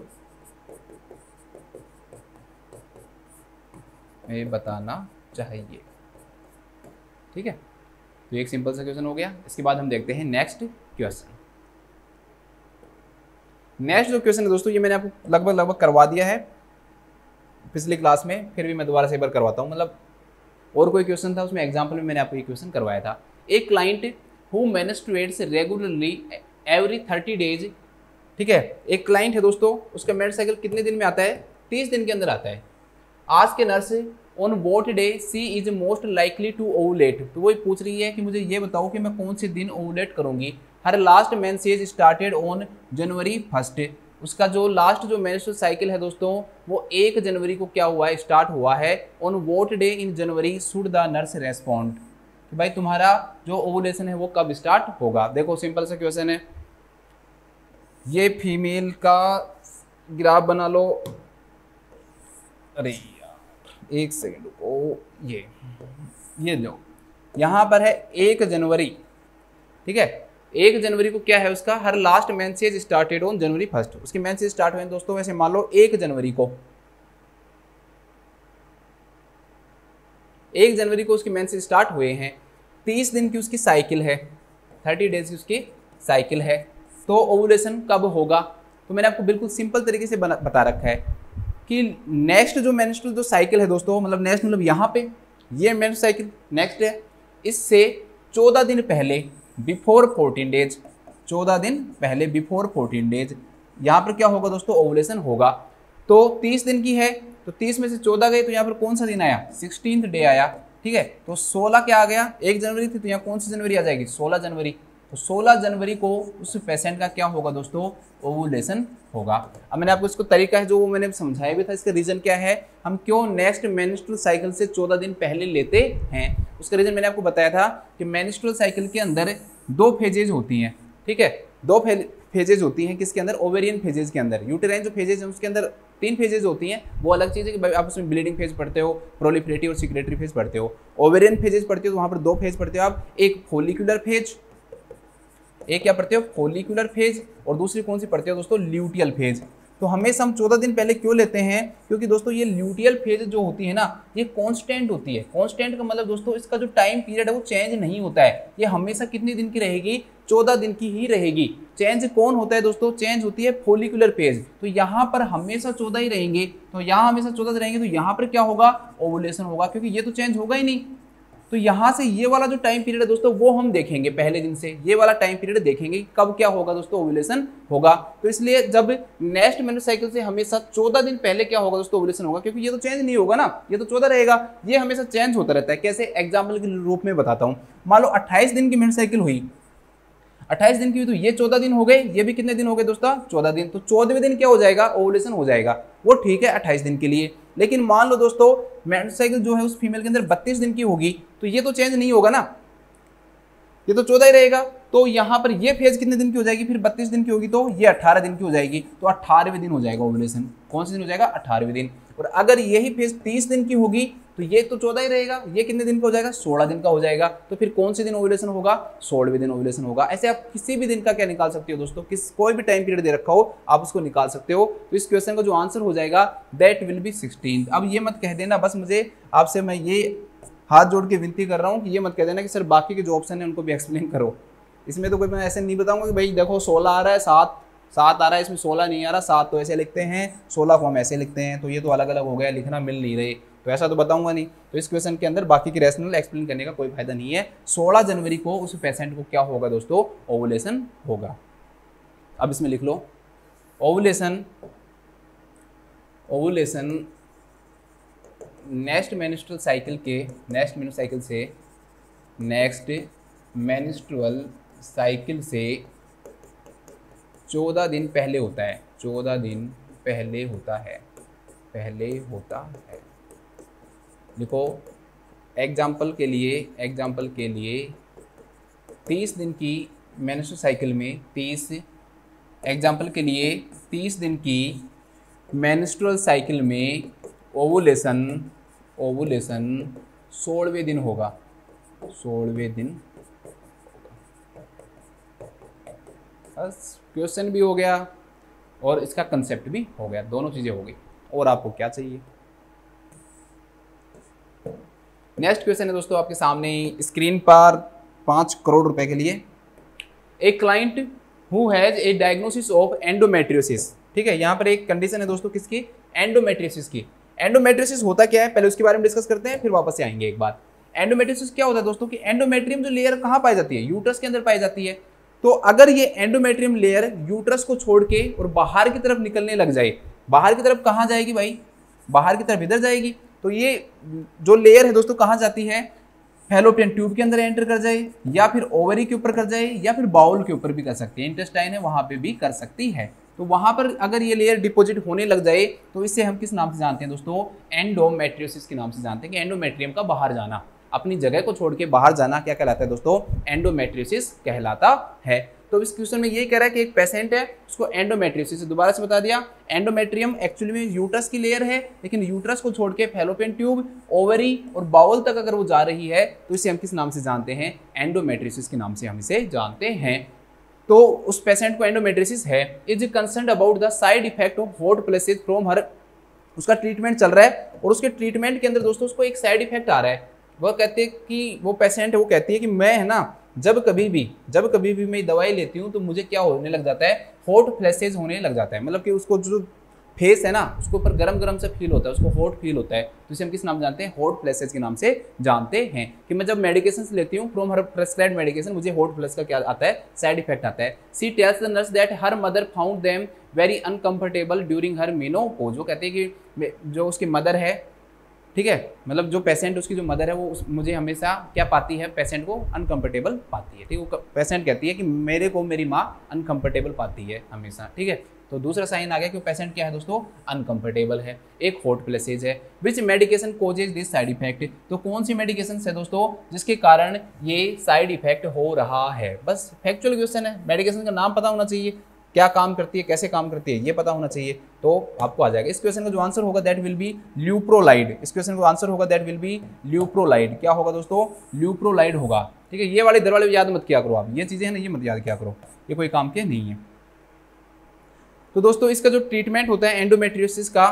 बताना चाहिए। ठीक है, तो एक सिंपल सा क्वेश्चन हो गया। इसके बाद हम देखते हैं नेक्स्ट क्वेश्चन। नेक्स्ट जो क्वेश्चन है दोस्तों, ये मैंने आपको लगभग करवा दिया है पिछली क्लास में, फिर भी मैं दोबारा से एक बार करवाता हूँ। मतलब और कोई क्वेश्चन था उसमें एग्जाम्पल में मैंने आपको ये क्वेश्चन करवाया था। एक client who menstruates regularly every 30 days, ठीक है, एक क्लाइंट है दोस्तों, उसका मेंस्ट्रुअल साइकिल कितने दिन में आता है, 30 दिन के अंदर आता है। आज के nurse on what day she is most likely to ovulate, तो वो पूछ रही है कि मुझे ये बताओ कि मैं कौन से दिन ओवुलेट करूंगी। Her last menses started on January 1, उसका जो लास्ट जो मेंस्ट्रुअल साइकिल है दोस्तों वो 1 जनवरी को क्या हुआ है, स्टार्ट हुआ है। On what day in January should the nurse respond, कि भाई तुम्हारा जो ओवुलेशन है वो कब स्टार्ट होगा। देखो सिंपल सा क्वेश्चन है, ये फीमेल का ग्राफ बना लो, अरे यार एक सेकेंड रुको, ये लो, यहाँ पर है 1 जनवरी, ठीक है, 1 जनवरी को क्या है उसका, her last menses started on January 1, उसके मेंसेज स्टार्ट हुए दोस्तों, वैसे मान लो 1 जनवरी को, 1 जनवरी को उसके मेंसेज स्टार्ट हुए हैं। 30 दिन की उसकी साइकिल है, 30 डेज की उसकी साइकिल है, तो ओवुलेशन कब होगा। तो मैंने आपको बिल्कुल सिंपल तरीके से बता रखा है कि नेक्स्ट जो मेंस्ट्रुअल जो साइकिल है दोस्तों, मतलब नेक्स्ट मतलब यहाँ पे ये मेंस्ट्रुअल साइकिल नेक्स्ट है, इससे 14 दिन पहले बिफोर 14 डेज, 14 दिन पहले बिफोर 14 डेज यहाँ पर क्या होगा दोस्तों, ओवुलेशन होगा। तो 30 दिन की है, तो 30 में से 14 गए तो यहाँ पर कौन सा दिन आया, 16th डे आया, ठीक है। तो 16 क्या आ गया, 1 जनवरी थी तो यहाँ कौन सी जनवरी आ जाएगी, 16 जनवरी। तो 16 जनवरी को उस पेशेंट का क्या होगा दोस्तों, ओवुलेशन होगा। अब मैंने आपको इसको तरीका है जो वो मैंने समझाया भी था, इसका रीजन क्या है, हम क्यों नेक्स्ट मेंस्ट्रुअल साइकिल से 14 दिन पहले लेते हैं, उसका रीजन मैंने आपको बताया था कि मेंस्ट्रुअल साइकिल के अंदर 2 फेजेज होती हैं, ठीक है, 2 फेजेज होती हैं, किसके अंदर, ओवेरियन फेजेज के अंदर। यूटेराइन जो फेजेज हैं उसके अंदर 3 फेजेज होती हैं, वो अलग चीज़ है कि आप उसमें ब्लीडिंग फेज पढ़ते हो, प्रोलिफरेटिव और सिक्रेटरी फेज पढ़ते हो। ओवेरियन फेजेज पढ़ते हो तो वहाँ पर 2 फेज पढ़ते हो आप, एक फोलिकुलर फेज, एक क्या पढ़ते हो, फोलिकुलर फेज, और दूसरी कौन सी पढ़ते हो दोस्तों, ल्यूटियल फेज। तो हमेशा हम 14 दिन पहले क्यों लेते हैं, क्योंकि दोस्तों ये ल्यूटियल फेज जो होती है ना, ये कांस्टेंट होती है। कांस्टेंट का मतलब दोस्तों इसका जो टाइम पीरियड है वो चेंज नहीं होता है, ये हमेशा कितनी दिन की रहेगी, 14 दिन की ही रहेगी। चेंज कौन होता है दोस्तों, चेंज होती है फोलिकुलर फेज। तो यहाँ पर हमेशा 14 ही रहेंगे, तो यहाँ हमेशा 14 रहेंगे, तो यहाँ पर क्या होगा, ओवुलेशन होगा, क्योंकि ये तो चेंज होगा ही नहीं, तो यहाँ से ये वाला जो टाइम पीरियड है दोस्तों वो हम देखेंगे पहले दिन से, ये वाला टाइम पीरियड देखेंगे कब क्या होगा दोस्तों, ओव्यूलेशन होगा। तो इसलिए जब नेक्स्ट मेनस्ट्रुअल साइकिल से हमेशा 14 दिन पहले क्या होगा दोस्तों, ओव्यूलेशन होगा, क्योंकि ये तो चेंज नहीं होगा ना, ये तो 14 रहेगा, ये हमेशा चेंज होता रहता है। कैसे, एग्जाम्पल के रूप में बताता हूँ। मान लो 28 दिन की मेनस्ट्रुअल साइकिल हुई, 28 दिन की हुई, तो ये 14 दिन हो गए, ये भी कितने दिन हो गए दोस्तों, 14 दिन। तो 14वें दिन क्या हो जाएगा, ओव्यूलेशन हो जाएगा, वो ठीक है 28 दिन के लिए। लेकिन मान लो दोस्तों मेंस्ट्रुअल साइकिल जो है उस फीमेल के अंदर 32 दिन की होगी, तो ये तो चेंज नहीं होगा ना, ये तो 14 ही रहेगा। तो यहाँ पर ये फेज कितने दिन की हो जाएगी, फिर 32 दिन की होगी तो ये 18 दिन की हो जाएगी, तो 18वें दिन हो जाएगा ओव्यूलेशन। कौन से दिन हो जाएगा, 18वें दिन। और अगर यही फेज 30 दिन की होगी तो ये तो 14 ही रहेगा, ये कितने दिन का हो जाएगा, 16 दिन का हो जाएगा। तो फिर कौन से दिन ओव्यूलेशन होगा, 16वें दिन ओव्यूलेशन होगा। ऐसे आप किसी भी दिन का क्या निकाल सकते हो दोस्तों, कोई भी टाइम पीरियड दे रखा हो आप उसको निकाल सकते हो। तो इस क्वेश्चन का जो आंसर हो जाएगा दैट विल बी 16। अब ये मत कह देना, बस मुझे आपसे मैं ये हाथ जोड़ के विनती कर रहा हूँ कि ये मत कह देना कि सर बाकी के जो ऑप्शन है उनको भी एक्सप्लेन करो। इसमें तो कोई मैं ऐसे नहीं बताऊंगा कि भाई देखो 16 आ रहा है, 7 आ रहा है, इसमें 16 नहीं आ रहा, 7 तो ऐसे लिखते हैं, 16 को हम ऐसे लिखते हैं, तो ये तो अलग अलग हो गया, लिखना मिल नहीं रहे, तो ऐसा तो बताऊंगा नहीं। तो इस क्वेश्चन के अंदर बाकी की रैशनल एक्सप्लेन करने का कोई फायदा नहीं है। 16 जनवरी को उस पेशेंट को क्या होगा दोस्तों, ओव्यूलेशन होगा। अब इसमें लिख लो ओव्यूलेशन नेक्स्ट मेंस्ट्रुअल साइकिल से 14 दिन पहले होता है, 14 दिन पहले होता है। देखो एग्जाम्पल के लिए 30 दिन की मेंस्ट्रुअल साइकिल में 30 दिन की मेंस्ट्रुअल साइकिल में ओव्यूलेशन 16वें दिन होगा, 16वें दिन। बस क्वेश्चन भी हो गया और इसका कंसेप्ट भी हो गया, दोनों चीजें हो गई। और आपको क्या चाहिए। नेक्स्ट क्वेश्चन है दोस्तों आपके सामने स्क्रीन पर 5 करोड़ रुपए के लिए। एक client who has a diagnosis of endometriosis, ठीक है, यहाँ पर एक कंडीशन है दोस्तों किसकी, एंडोमेट्रियोसिस की। एंडोमेट्रियोसिस होता क्या है, पहले उसके बारे में डिस्कस करते हैं, फिर वापस से आएंगे एक बार। एंडोमेट्रियोसिस क्या होता है दोस्तों कि एंडोमेट्रियम जो लेयर कहाँ पाई जाती है, यूट्रस के अंदर पाई जाती है। तो अगर ये एंडोमेट्रियम लेयर यूट्रस को छोड़ के और बाहर की तरफ निकलने लग जाए, बाहर की तरफ कहाँ जाएगी भाई, बाहर की तरफ इधर जाएगी। तो ये जो लेयर है दोस्तों कहाँ जाती है, फैलोपियन ट्यूब के अंदर एंटर कर जाए, या फिर ओवरी के ऊपर कर जाए, या फिर बाउल के ऊपर भी कर सकती है, इंटेस्टाइन है वहां पे भी कर सकती है। तो वहां पर अगर ये लेयर डिपॉजिट होने लग जाए तो इसे हम किस नाम से जानते हैं दोस्तों, एंडोमेट्रियोसिस के नाम से जानते हैं। कि एंडोमेट्रियम का बाहर जाना, अपनी जगह को छोड़ के बाहर जाना क्या कहलाता है दोस्तों, एंडोमेट्रियोसिस कहलाता है। तो इस क्वेश्चन में ये कह रहा है कि एक पेशेंट है उसको एंडोमेट्रियोसिस, दोबारा से बता दिया, एंडोमेट्रियम एक्चुअली में यूट्रस की लेयर है, लेकिन यूट्रस को छोड़ के फैलोपियन ट्यूब, ओवरी और बाउल तक अगर वो जा रही है तो इसे हम किस नाम से जानते हैं, एंडोमेट्रियोसिस के नाम से हम इसे जानते हैं। तो उस पेशेंट को एंडोमेट्रियोसिस है, is concern about the side effect of hot flashes from her, उसका ट्रीटमेंट चल रहा है और उसके ट्रीटमेंट के अंदर दोस्तों उसको एक साइड इफेक्ट आ रहा है। वह कहते हैं कि वो पेशेंट है वो कहती है कि मैं है ना जब कभी भी मैं दवाई लेती हूँ तो मुझे क्या होने लग जाता है, हॉट फ्लैशेज होने लग जाता है। मतलब कि उसको जो फेस है ना उसके ऊपर गरम से फील होता है, उसको हॉट फील होता है। तो इसे हम किस नाम जानते हैं, हॉट फ्लैशेज के नाम से जानते हैं। कि मैं जब मेडिकेशन लेती हूँ फ्रॉम हर प्रेस्क्राइब्ड मेडिकेशन, मुझे हॉट फ्लैश का क्या आता है, साइड इफेक्ट आता है। She tells the nurse that her mother found them very uncomfortable during her menopause. वो कहते हैं कि जो उसकी मदर है, ठीक है, मतलब जो पेशेंट उसकी जो मदर है वो मुझे हमेशा क्या पाती है, पेशेंट को अनकंफर्टेबल पाती है। ठीक है, वो पेशेंट कहती है कि मेरे को मेरी माँ अनकंफर्टेबल पाती है हमेशा। ठीक है, तो दूसरा साइन आ गया कि पेशेंट क्या है दोस्तों, अनकंफर्टेबल है, एक हॉट प्लेसेज है। Which medication causes this side effect, तो कौन सी मेडिकेशन है दोस्तों जिसके कारण ये साइड इफेक्ट हो रहा है। बस फैक्चुअल क्वेश्चन है, मेडिकेशन का नाम पता होना चाहिए, क्या काम करती है, कैसे काम करती है, ये पता होना चाहिए, तो आपको आ जाएगा। इस क्वेश्चन का जो आंसर होगा दैट विल बी ल्यूप्रोलाइड। इस क्वेश्चन का आंसर होगा दैट विल बी ल्यूप्रोलाइड। क्या होगा दोस्तों, ल्यूप्रोलाइड होगा। ठीक है, ये वाले इधर वाले याद मत किया करो आप, ये चीजें हैं ना ये मत याद किया करो, ये कोई काम के नहीं है। तो दोस्तों इसका जो ट्रीटमेंट होता है एंडोमेट्रियोसिस का,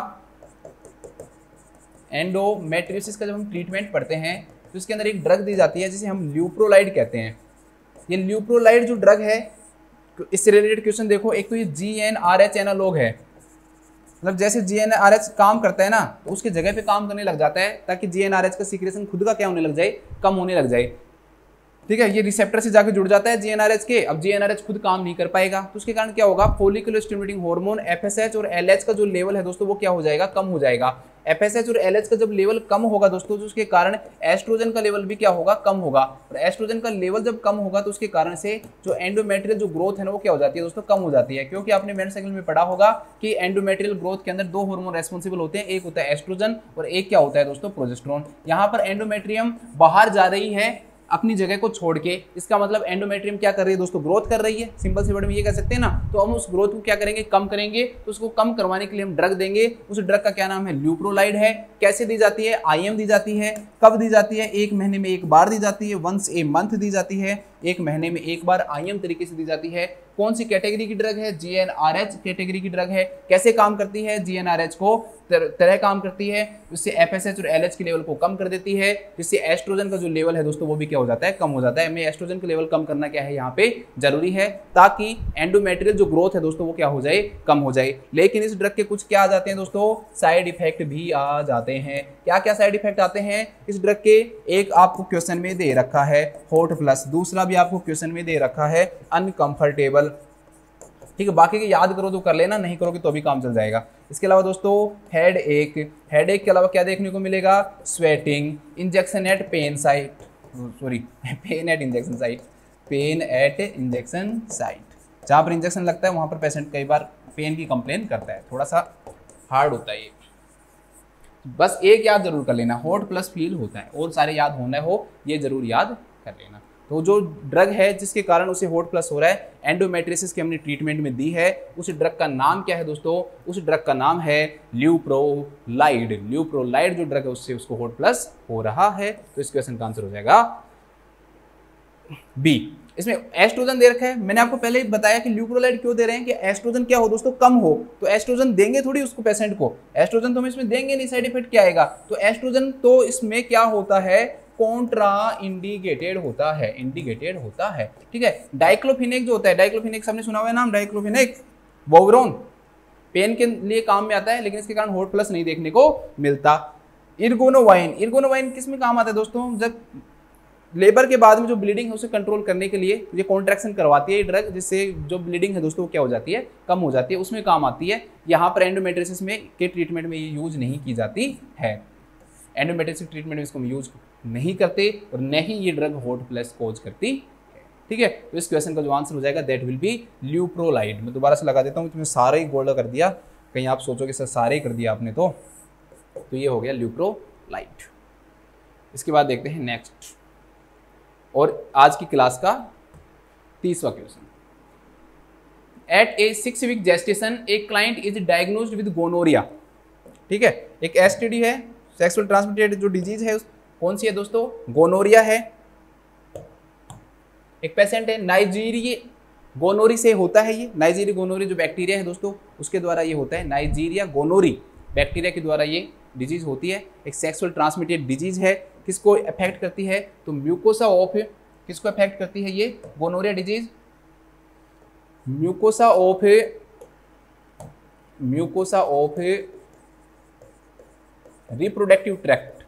जब हम ट्रीटमेंट पढ़ते हैं तो इसके अंदर एक ड्रग दी जाती है जिसे हम ल्यूप्रोलाइड कहते हैं। ये ल्यूप्रोलाइड जो ड्रग है, इससे रिलेटेड क्वेश्चन देखो, एक तो ये GnRH एनालॉग है, मतलब जैसे GnRH काम करता है ना, तो उसके जगह पे काम करने लग जाता है, ताकि GnRH का सीक्रेशन खुद का क्या होने लग जाए, कम होने लग जाए। ठीक है, ये रिसेप्टर से जाके जुड़ जाता है GnRH के। अब GnRH खुद काम नहीं कर पाएगा, तो उसके कारण क्या होगा, फॉलिकुलर स्टिमुलेटिंग हार्मोन FSH और LH का जो लेवल है दोस्तों वो क्या हो जाएगा, कम हो जाएगा। FSH और LH का जब लेवल कम होगा दोस्तों, तो उसके कारण एस्ट्रोजन का लेवल भी क्या होगा, कम होगा। और एस्ट्रोजन का लेवल जब कम होगा तो उसके कारण से जो एंडोमेट्रियल जो ग्रोथ है ना वो क्या हो जाती है दोस्तों, कम हो जाती है। क्योंकि आपने मेंस साइकिल में पढ़ा होगा कि एंडोमेट्रियल ग्रोथ के अंदर दो हार्मोन रेस्पॉन्सिबल होते हैं, एक होता है एस्ट्रोजन और एक क्या होता है दोस्तों, प्रोजेस्टेरोन। यहाँ पर एंडोमेट्रियम बाहर जा रही है अपनी जगह को छोड़ के, इसका मतलब एंडोमेट्रियम क्या कर रही है दोस्तों, ग्रोथ कर रही है। सिंपल सी वर्ड में ये कह सकते हैं ना। तो हम उस ग्रोथ को क्या करेंगे, कम करेंगे। तो उसको कम करवाने के लिए हम ड्रग देंगे। उस ड्रग का क्या नाम है, ल्यूप्रोलाइड है। कैसे दी जाती है, IM दी जाती है। कब दी जाती है, 1 महीने में 1 बार दी जाती है, वंस ए मंथ दी जाती है। 1 महीने में 1 बार IM तरीके से दी जाती है। कौन सी कैटेगरी की ड्रग है, GnRH कैटेगरी की ड्रग है। कैसे काम करती है, GnRH को तरह काम करती है, उससे FSH और LH के लेवल को कम कर देती है, जिससे एस्ट्रोजन का जो लेवल है दोस्तों वो भी क्या हो जाता है, कम हो जाता है। हमें एस्ट्रोजन का लेवल कम करना क्या है यहाँ पे जरूरी है, ताकि एंडोमेट्रियल जो ग्रोथ है दोस्तों वो क्या हो जाए, कम हो जाए। लेकिन इस ड्रग के कुछ क्या आ जाते हैं दोस्तों, साइड इफेक्ट भी आ जाते हैं। क्या क्या साइड इफेक्ट आते हैं इस ड्रग के, एक आपको क्वेश्चन में दे रखा है हॉट प्लस, दूसरा भी आपको क्वेश्चन में दे रखा है अनकंफर्टेबल। ठीक है, बाकी के याद करो तो कर लेना, नहीं करोगे तो भी काम चल जाएगा। इसके अलावा दोस्तों हेड एक के अलावा क्या देखने को मिलेगा, sweating, injection at pain site, sorry pain at injection site, pain at injection site. जहाँ पर इंजेक्शन लगता है वहाँ पर पेशेंट कई बार पेन की कंप्लेन करता है, थोड़ा सा हार्ड होता है ये। बस एक याद जरूर कर लेना, हॉट प्लस फील होता है, और सारे याद होना हो ये जरूर याद कर लेना। तो जो ड्रग है जिसके कारण उसे हॉट प्लस हो रहा है, एंडोमेट्रियोसिस की हमने ट्रीटमेंट में दी है, उस ड्रग का नाम क्या है दोस्तों, उस ड्रग का नाम है ल्यूप्रोलाइड। ल्यूप्रोलाइड जो ड्रग है उससे उसको हॉट प्लस हो रहा है। तो इस क्वेश्चन का आंसर हो जाएगा बी। इसमें एस्ट्रोजन दे रखा है, मैंने आपको पहले ही बताया कि ल्यूप्रोलाइड क्यों दे रहे हैं कि एस्ट्रोजन क्या हो दोस्तों, कम हो। तो एस्ट्रोजन देंगे थोड़ी उसको पेशेंट को, एस्ट्रोजन तो हम इसमें देंगे नहीं, साइड इफेक्ट क्या आएगा। तो एस्ट्रोजन तो इसमें क्या होता है, कॉन्ट्रा इंडिकेटेड होता है, इंडिकेटेड होता है। ठीक है, डाइक्लोफिनेक जो होता है, डाइक्लोफिनेक सबने सुना हुआ है नाम, डाइक्लोफिनेक वोवरोन, पेन के लिए काम में आता है, लेकिन इसके कारण हॉट प्लस नहीं देखने को मिलता। इर्गोनोवाइन, इर्गोनोवाइन किस में काम आता है दोस्तों, जब लेबर के बाद में जो ब्लीडिंग है उसे कंट्रोल करने के लिए ये कॉन्ट्रैक्शन करवाती है ये ड्रग, जिससे जो ब्लीडिंग है दोस्तों वो क्या हो जाती है, कम हो जाती है, उसमें काम आती है। यहाँ पर एंडोमेट्रियोसिस में के ट्रीटमेंट में ये यूज नहीं की जाती है, एंडोमेट्रियोसिस ट्रीटमेंट में इसको यूज नहीं करते, और नहीं ये ड्रग हॉट प्लस कोज करती है। ठीक है, तो इस क्वेश्चन का जो आंसर हो जाएगा दैट विल बी ल्यूप्रोलाइड। मैं दोबारा से लगा देता हूँ, तुम्हें सारा ही गोल्ड कर दिया, कहीं आप सोचोगे सर सारे ही कर दिया आपने, तो ये हो गया ल्यूप्रोलाइड। इसके बाद देखते हैं नेक्स्ट, और आज की क्लास का 30वां question. At a 6 week gestation a client is diagnosed with gonorrhoea. ठीक है, एक STD है, सेक्सुअल ट्रांसमिटेड जो डिजीज है कौन सी है दोस्तों, गोनोरिया है। एक पेशेंट है, नाइजीरिया गोनोरी से होता है ये, नाइजीरिया गोनोरी जो बैक्टीरिया है दोस्तों उसके द्वारा ये होता है, नाइजीरिया गोनोरी बैक्टीरिया के द्वारा ये डिजीज होती है। एक सेक्सुअल ट्रांसमिटेड डिजीज है, किसको अफेक्ट करती है, तो म्यूकोसा ऑफ, किसको अफेक्ट करती है ये gonorrhoea disease, mucosa of reproductive tract,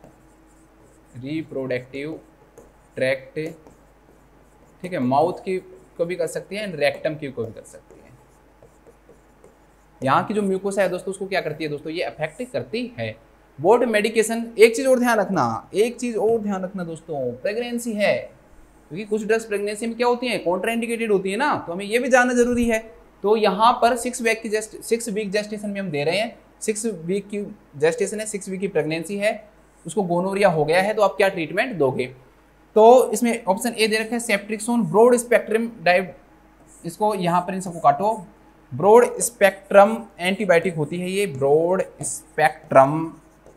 ठीक है, माउथ की को भी कर सकती है एंड रेक्टम की को भी कर सकती है। यहाँ की जो म्यूकोसा है दोस्तों उसको क्या करती है दोस्तों, ये अफेक्ट करती है। बोर्ड मेडिकेशन, एक चीज और ध्यान रखना दोस्तों, प्रेगनेंसी है, क्योंकि कुछ ड्रग्स प्रेगनेंसी में क्या होती हैं, कॉन्ट्राइंडिकेटेड होती है ना, तो हमें ये भी जानना जरूरी है। तो यहाँ पर 6 वीक जेस्टेशन में हम दे रहे हैं, 6 वीक की जेस्टेशन है, 6 वीक की प्रेगनेंसी है, उसको गोनोरिया हो गया है, तो आप क्या ट्रीटमेंट दोगे। तो इसमें ऑप्शन ए दे रखा है सेफ्ट्रिक्सोन ब्रॉड स्पेक्ट्रम डाइव, इसको यहाँ पर इन सबको काटो, ब्रॉड स्पेक्ट्रम एंटीबायोटिक होती है ये, ब्रॉड स्पेक्ट्रम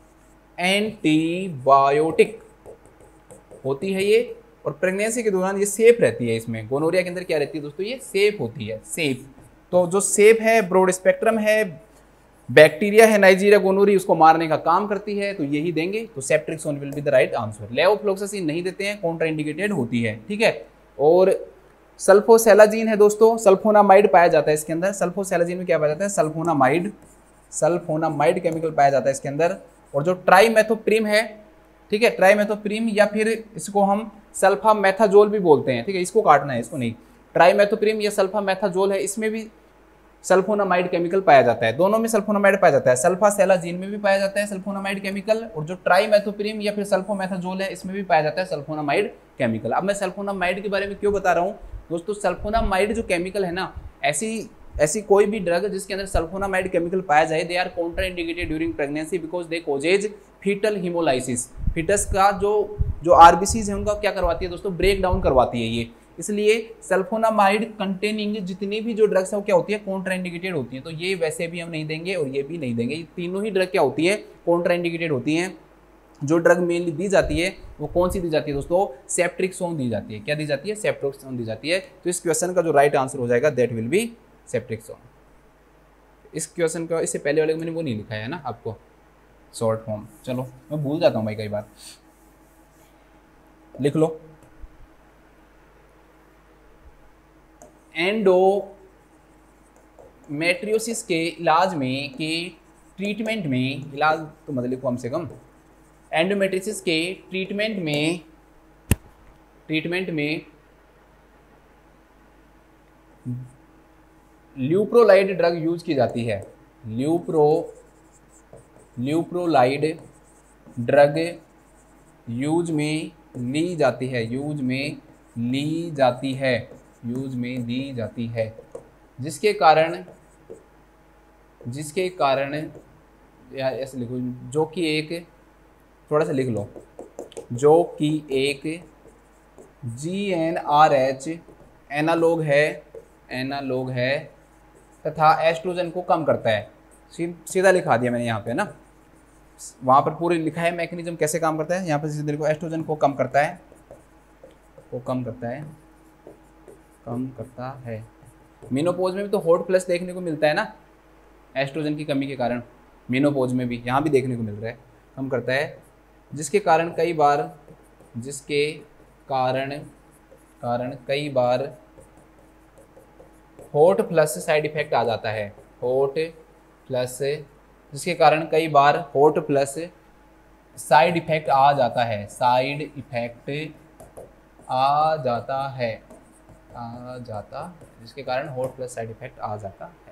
एंटीबायोटिक होती है ये, और प्रेगनेंसी के दौरान ये सेफ रहती है। इसमें गोनोरिया के अंदर क्या रहती है दोस्तों, ये सेफ होती है, सेफ। तो जो सेफ है, ब्रॉड स्पेक्ट्रम है, बैक्टीरिया है नाइजीरिया गोनोरी, उसको मारने का काम करती है, तो यही देंगे। तो ceftriaxone will be the right answer. Levofloxacin नहीं देते हैं, कॉन्ट्राइंडिकेटेड होती है। ठीक है, और सल्फोसेलाजीन है दोस्तों, सल्फोनामाइड पाया जाता है इसके अंदर। सल्फोसेलाजीन में क्या पाया जाता है, सल्फोनामाइड सल्फोनामाइड केमिकल पाया जाता है इसके अंदर। और जो ट्राइमेथोप्रिम है, ठीक है, ट्राइमेथोप्रिम या फिर इसको हम सल्फामेथाजोल भी बोलते हैं, ठीक है, इसको काटना है, इसको नहीं। ट्राइमेथोप्रिम या सल्फामेथाजोल है, इसमें भी सल्फोनामाइड केमिकल पाया जाता है। दोनों में सल्फोनामाइड पाया जाता है, सल्फासेलाजीन में भी पाया जाता है सल्फोनामाइड केमिकल, और जो ट्राइमेथोप्रिम या फिर सल्फोमेथाजोल है इसमें भी पाया जाता है सल्फोनामाइड केमिकल। अब मैं सल्फोनामाइड के बारे में क्यों बता रहा हूँ दोस्तों, सल्फोनामाइड जो केमिकल है ना, ऐसी कोई भी ड्रग जिसके अंदर सल्फोनामाइड केमिकल पाया जाए, they are contraindicated during pregnancy because they causes fetal haemolysis. Fetus का जो आरबीसीज है उनका क्या करवाती है दोस्तों, ब्रेक डाउन करवाती है ये। इसलिए सल्फोनामाइड कंटेनिंग जितनी भी जो ड्रग्स है वो क्या होती है, कॉन्ट्राइंडिकेटेड होती है। तो ये वैसे भी हम नहीं देंगे और ये भी नहीं देंगे। ये तीनों ही ड्रग क्या होती है, कॉन्ट्राइंडिकेटेड होती हैं। जो ड्रग मेनली दी जाती है वो कौन सी दी जाती है दोस्तों, सेप्ट्रिक्सोन दी जाती है। क्या दी जाती है, सेप्ट्रिक्सोन दी जाती है। तो इस क्वेश्चन का जो राइट आंसर हो जाएगा दैट विल बी सेप्ट्रिक्सोन। इस क्वेश्चन का इससे पहले वाले को मैंने वो नहीं लिखा है ना आपको शॉर्ट फॉर्म, चलो मैं भूल जाता हूँ भाई कई बार, लिख लो। एंडोमेट्रियोसिस के इलाज में, के ट्रीटमेंट में, इलाज तो मतलब लिखो कम से कम, एंडोमेट्रियोसिस के ट्रीटमेंट में ल्यूप्रोलाइड ड्रग यूज की जाती है। ल्यूप्रोलाइड ड्रग यूज में ली जाती है, जिसके कारण या ऐसे लिखो, जो कि एक, थोड़ा सा लिख लो, जो कि एक GnRH एनालॉग है तथा एस्ट्रोजन को कम करता है। सीधा लिखा दिया मैंने यहाँ पे ना, वहाँ पर पूरी लिखा है मैकेनिज्म कैसे काम करता है। यहाँ पर सीधे लिखो, एस्ट्रोजन को कम करता है। मेनोपॉज में भी तो हॉट फ्लश देखने को मिलता है ना, एस्ट्रोजन की कमी के कारण। मेनोपॉज में भी, यहाँ भी देखने को मिल रहा है, कम करता है, जिसके कारण कई बार हॉट फ्लश साइड इफेक्ट आ जाता है। जिसके कारण कई बार हॉट फ्लश साइड इफेक्ट आ जाता है, जिसके कारण हॉट फ्लश साइड इफेक्ट आ जाता है।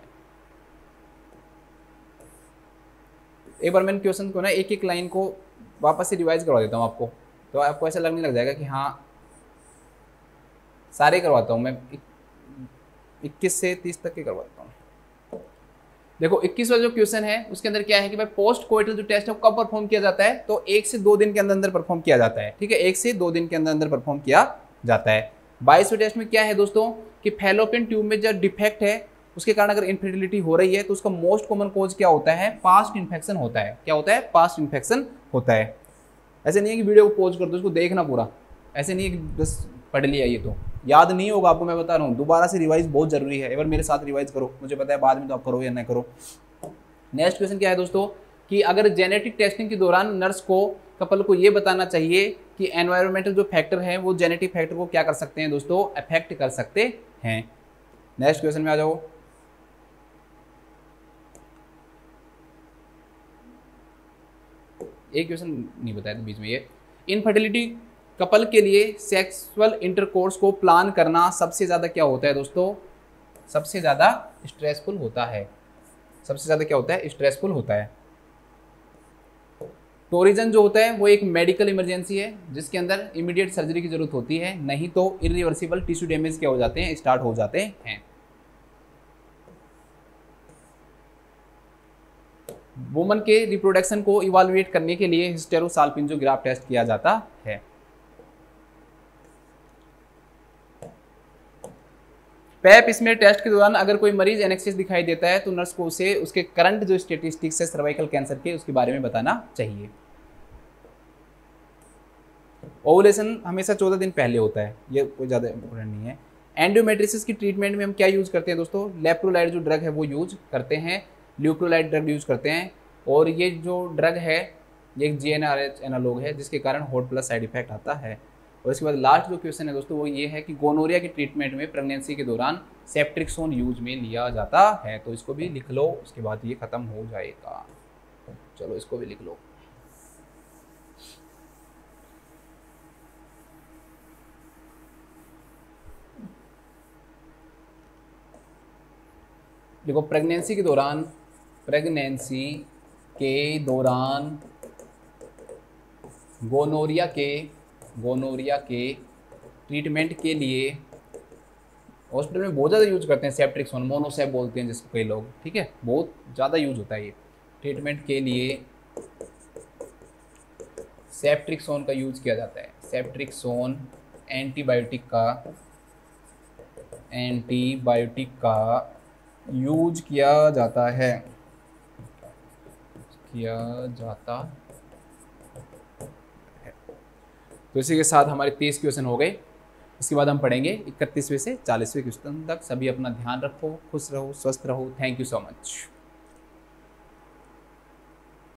एक बार मैंने क्वेश्चन को ना एक एक लाइन को वापस से रिवाइज करवा देता हूँ आपको, तो आपको ऐसा लगने लग जाएगा कि हाँ सारे करवाता हूँ मैं, 21 से 30 तक के करवाता हूँ। देखो 21 वाला जो क्वेश्चन है उसके अंदर क्या है कि भाई पोस्ट कोइटल जो टेस्ट है वो कब परफॉर्म किया जाता है, तो 1 से 2 दिन के अंदर परफॉर्म किया जाता है। ठीक है, 1 से 2 दिन के अंदर परफॉर्म किया जाता है। 22वें टेस्ट में क्या है दोस्तों कि फैलोपियन ट्यूब में जो डिफेक्ट है उसके कारण अगर इनफर्टिलिटी हो रही है तो उसका मोस्ट कॉमन कॉज क्या होता है, पास्ट इन्फेक्शन होता है। क्या होता है, पास्ट इन्फेक्शन होता है। ऐसे नहीं है कि वीडियो को पॉज कर दो, उसको देखना पूरा, ऐसे नहीं है कि बस पढ़ लिया, ये तो याद नहीं होगा आपको, मैं बता रहा हूँ। दोबारा से रिवाइज बहुत जरूरी है, एक बार मेरे साथ रिवाइज करो, मुझे पता है बाद में तो आप करो या ना करो। नेक्स्ट क्वेश्चन क्या है दोस्तों कि अगर जेनेटिक टेस्टिंग के दौरान नर्स को, कपल को ये बताना चाहिए कि एनवायरमेंटल जो फैक्टर है वो जेनेटिक फैक्टर को क्या कर सकते हैं दोस्तों, अफेक्ट कर सकते हैं। नेक्स्ट क्वेश्चन में आ जाओ। एक क्वेश्चन नहीं बताया था बीच में ये, इनफर्टिलिटी कपल के लिए सेक्सुअल इंटरकोर्स को प्लान करना सबसे ज़्यादा क्या होता है दोस्तों, सबसे ज़्यादा स्ट्रेसफुल होता है। सबसे ज़्यादा क्या होता है, स्ट्रेसफुल होता है। टोरिजन जो होता है वो एक मेडिकल इमरजेंसी है जिसके अंदर इमीडिएट सर्जरी की जरूरत होती है, नहीं तो इरिवर्सिबल टिश्यू डैमेज क्या हो जाते हैं, स्टार्ट हो जाते हैं। वुमन के रिप्रोडक्शन को इवालुएट करने के लिए हिस्टेरोसाल्पिंजोग्राफ टेस्ट किया जाता है। पैप स्मीयर टेस्ट के दौरान अगर कोई मरीज एनेक्सिस दिखाई देता है तो नर्स को उसे उसके करंट जो स्टेटिस्टिक्स है सर्वाइकल कैंसर के उसके बारे में बताना चाहिए। ओवुलेशन हमेशा 14 दिन पहले होता है, ये कोई ज़्यादा इंपॉर्टेंट नहीं है। एंडोमेट्रियोसिस की ट्रीटमेंट में हम क्या यूज़ करते हैं दोस्तों, लेप्रोलाइड जो ड्रग है वो यूज करते हैं, ल्यूप्रोलाइड ड्रग यूज करते हैं। और ये जो ड्रग है ये GnRH एनालॉग है जिसके कारण हॉट फ्लश साइड इफेक्ट आता है। और इसके बाद लास्ट जो क्वेश्चन है दोस्तों वो ये है कि गोनोरिया के ट्रीटमेंट में प्रेगनेंसी के दौरान सेफ्ट्रिक्सोन यूज में लिया जाता है। तो इसको भी लिख लो, उसके बाद ये खत्म हो जाएगा। चलो इसको भी लिख लो। देखो प्रेगनेंसी के दौरान गोनोरिया के ट्रीटमेंट के लिए हॉस्पिटल में बहुत ज़्यादा यूज करते हैं सेफ्ट्रिक्सोन, मोनोसेफ बोलते हैं जिसको कई लोग, ठीक है, बहुत ज़्यादा यूज होता है ये ट्रीटमेंट के लिए। सेफ्ट्रिक्सोन का यूज किया जाता है। सेफ्ट्रिक्सोन एंटीबायोटिक का यूज किया जाता है। तो इसी के साथ हमारे 30 क्वेश्चन हो गए। इसके बाद हम पढ़ेंगे 31वें से 40वें क्वेश्चन तक। सभी अपना ध्यान रखो, खुश रहो, स्वस्थ रहो। Thank you so much.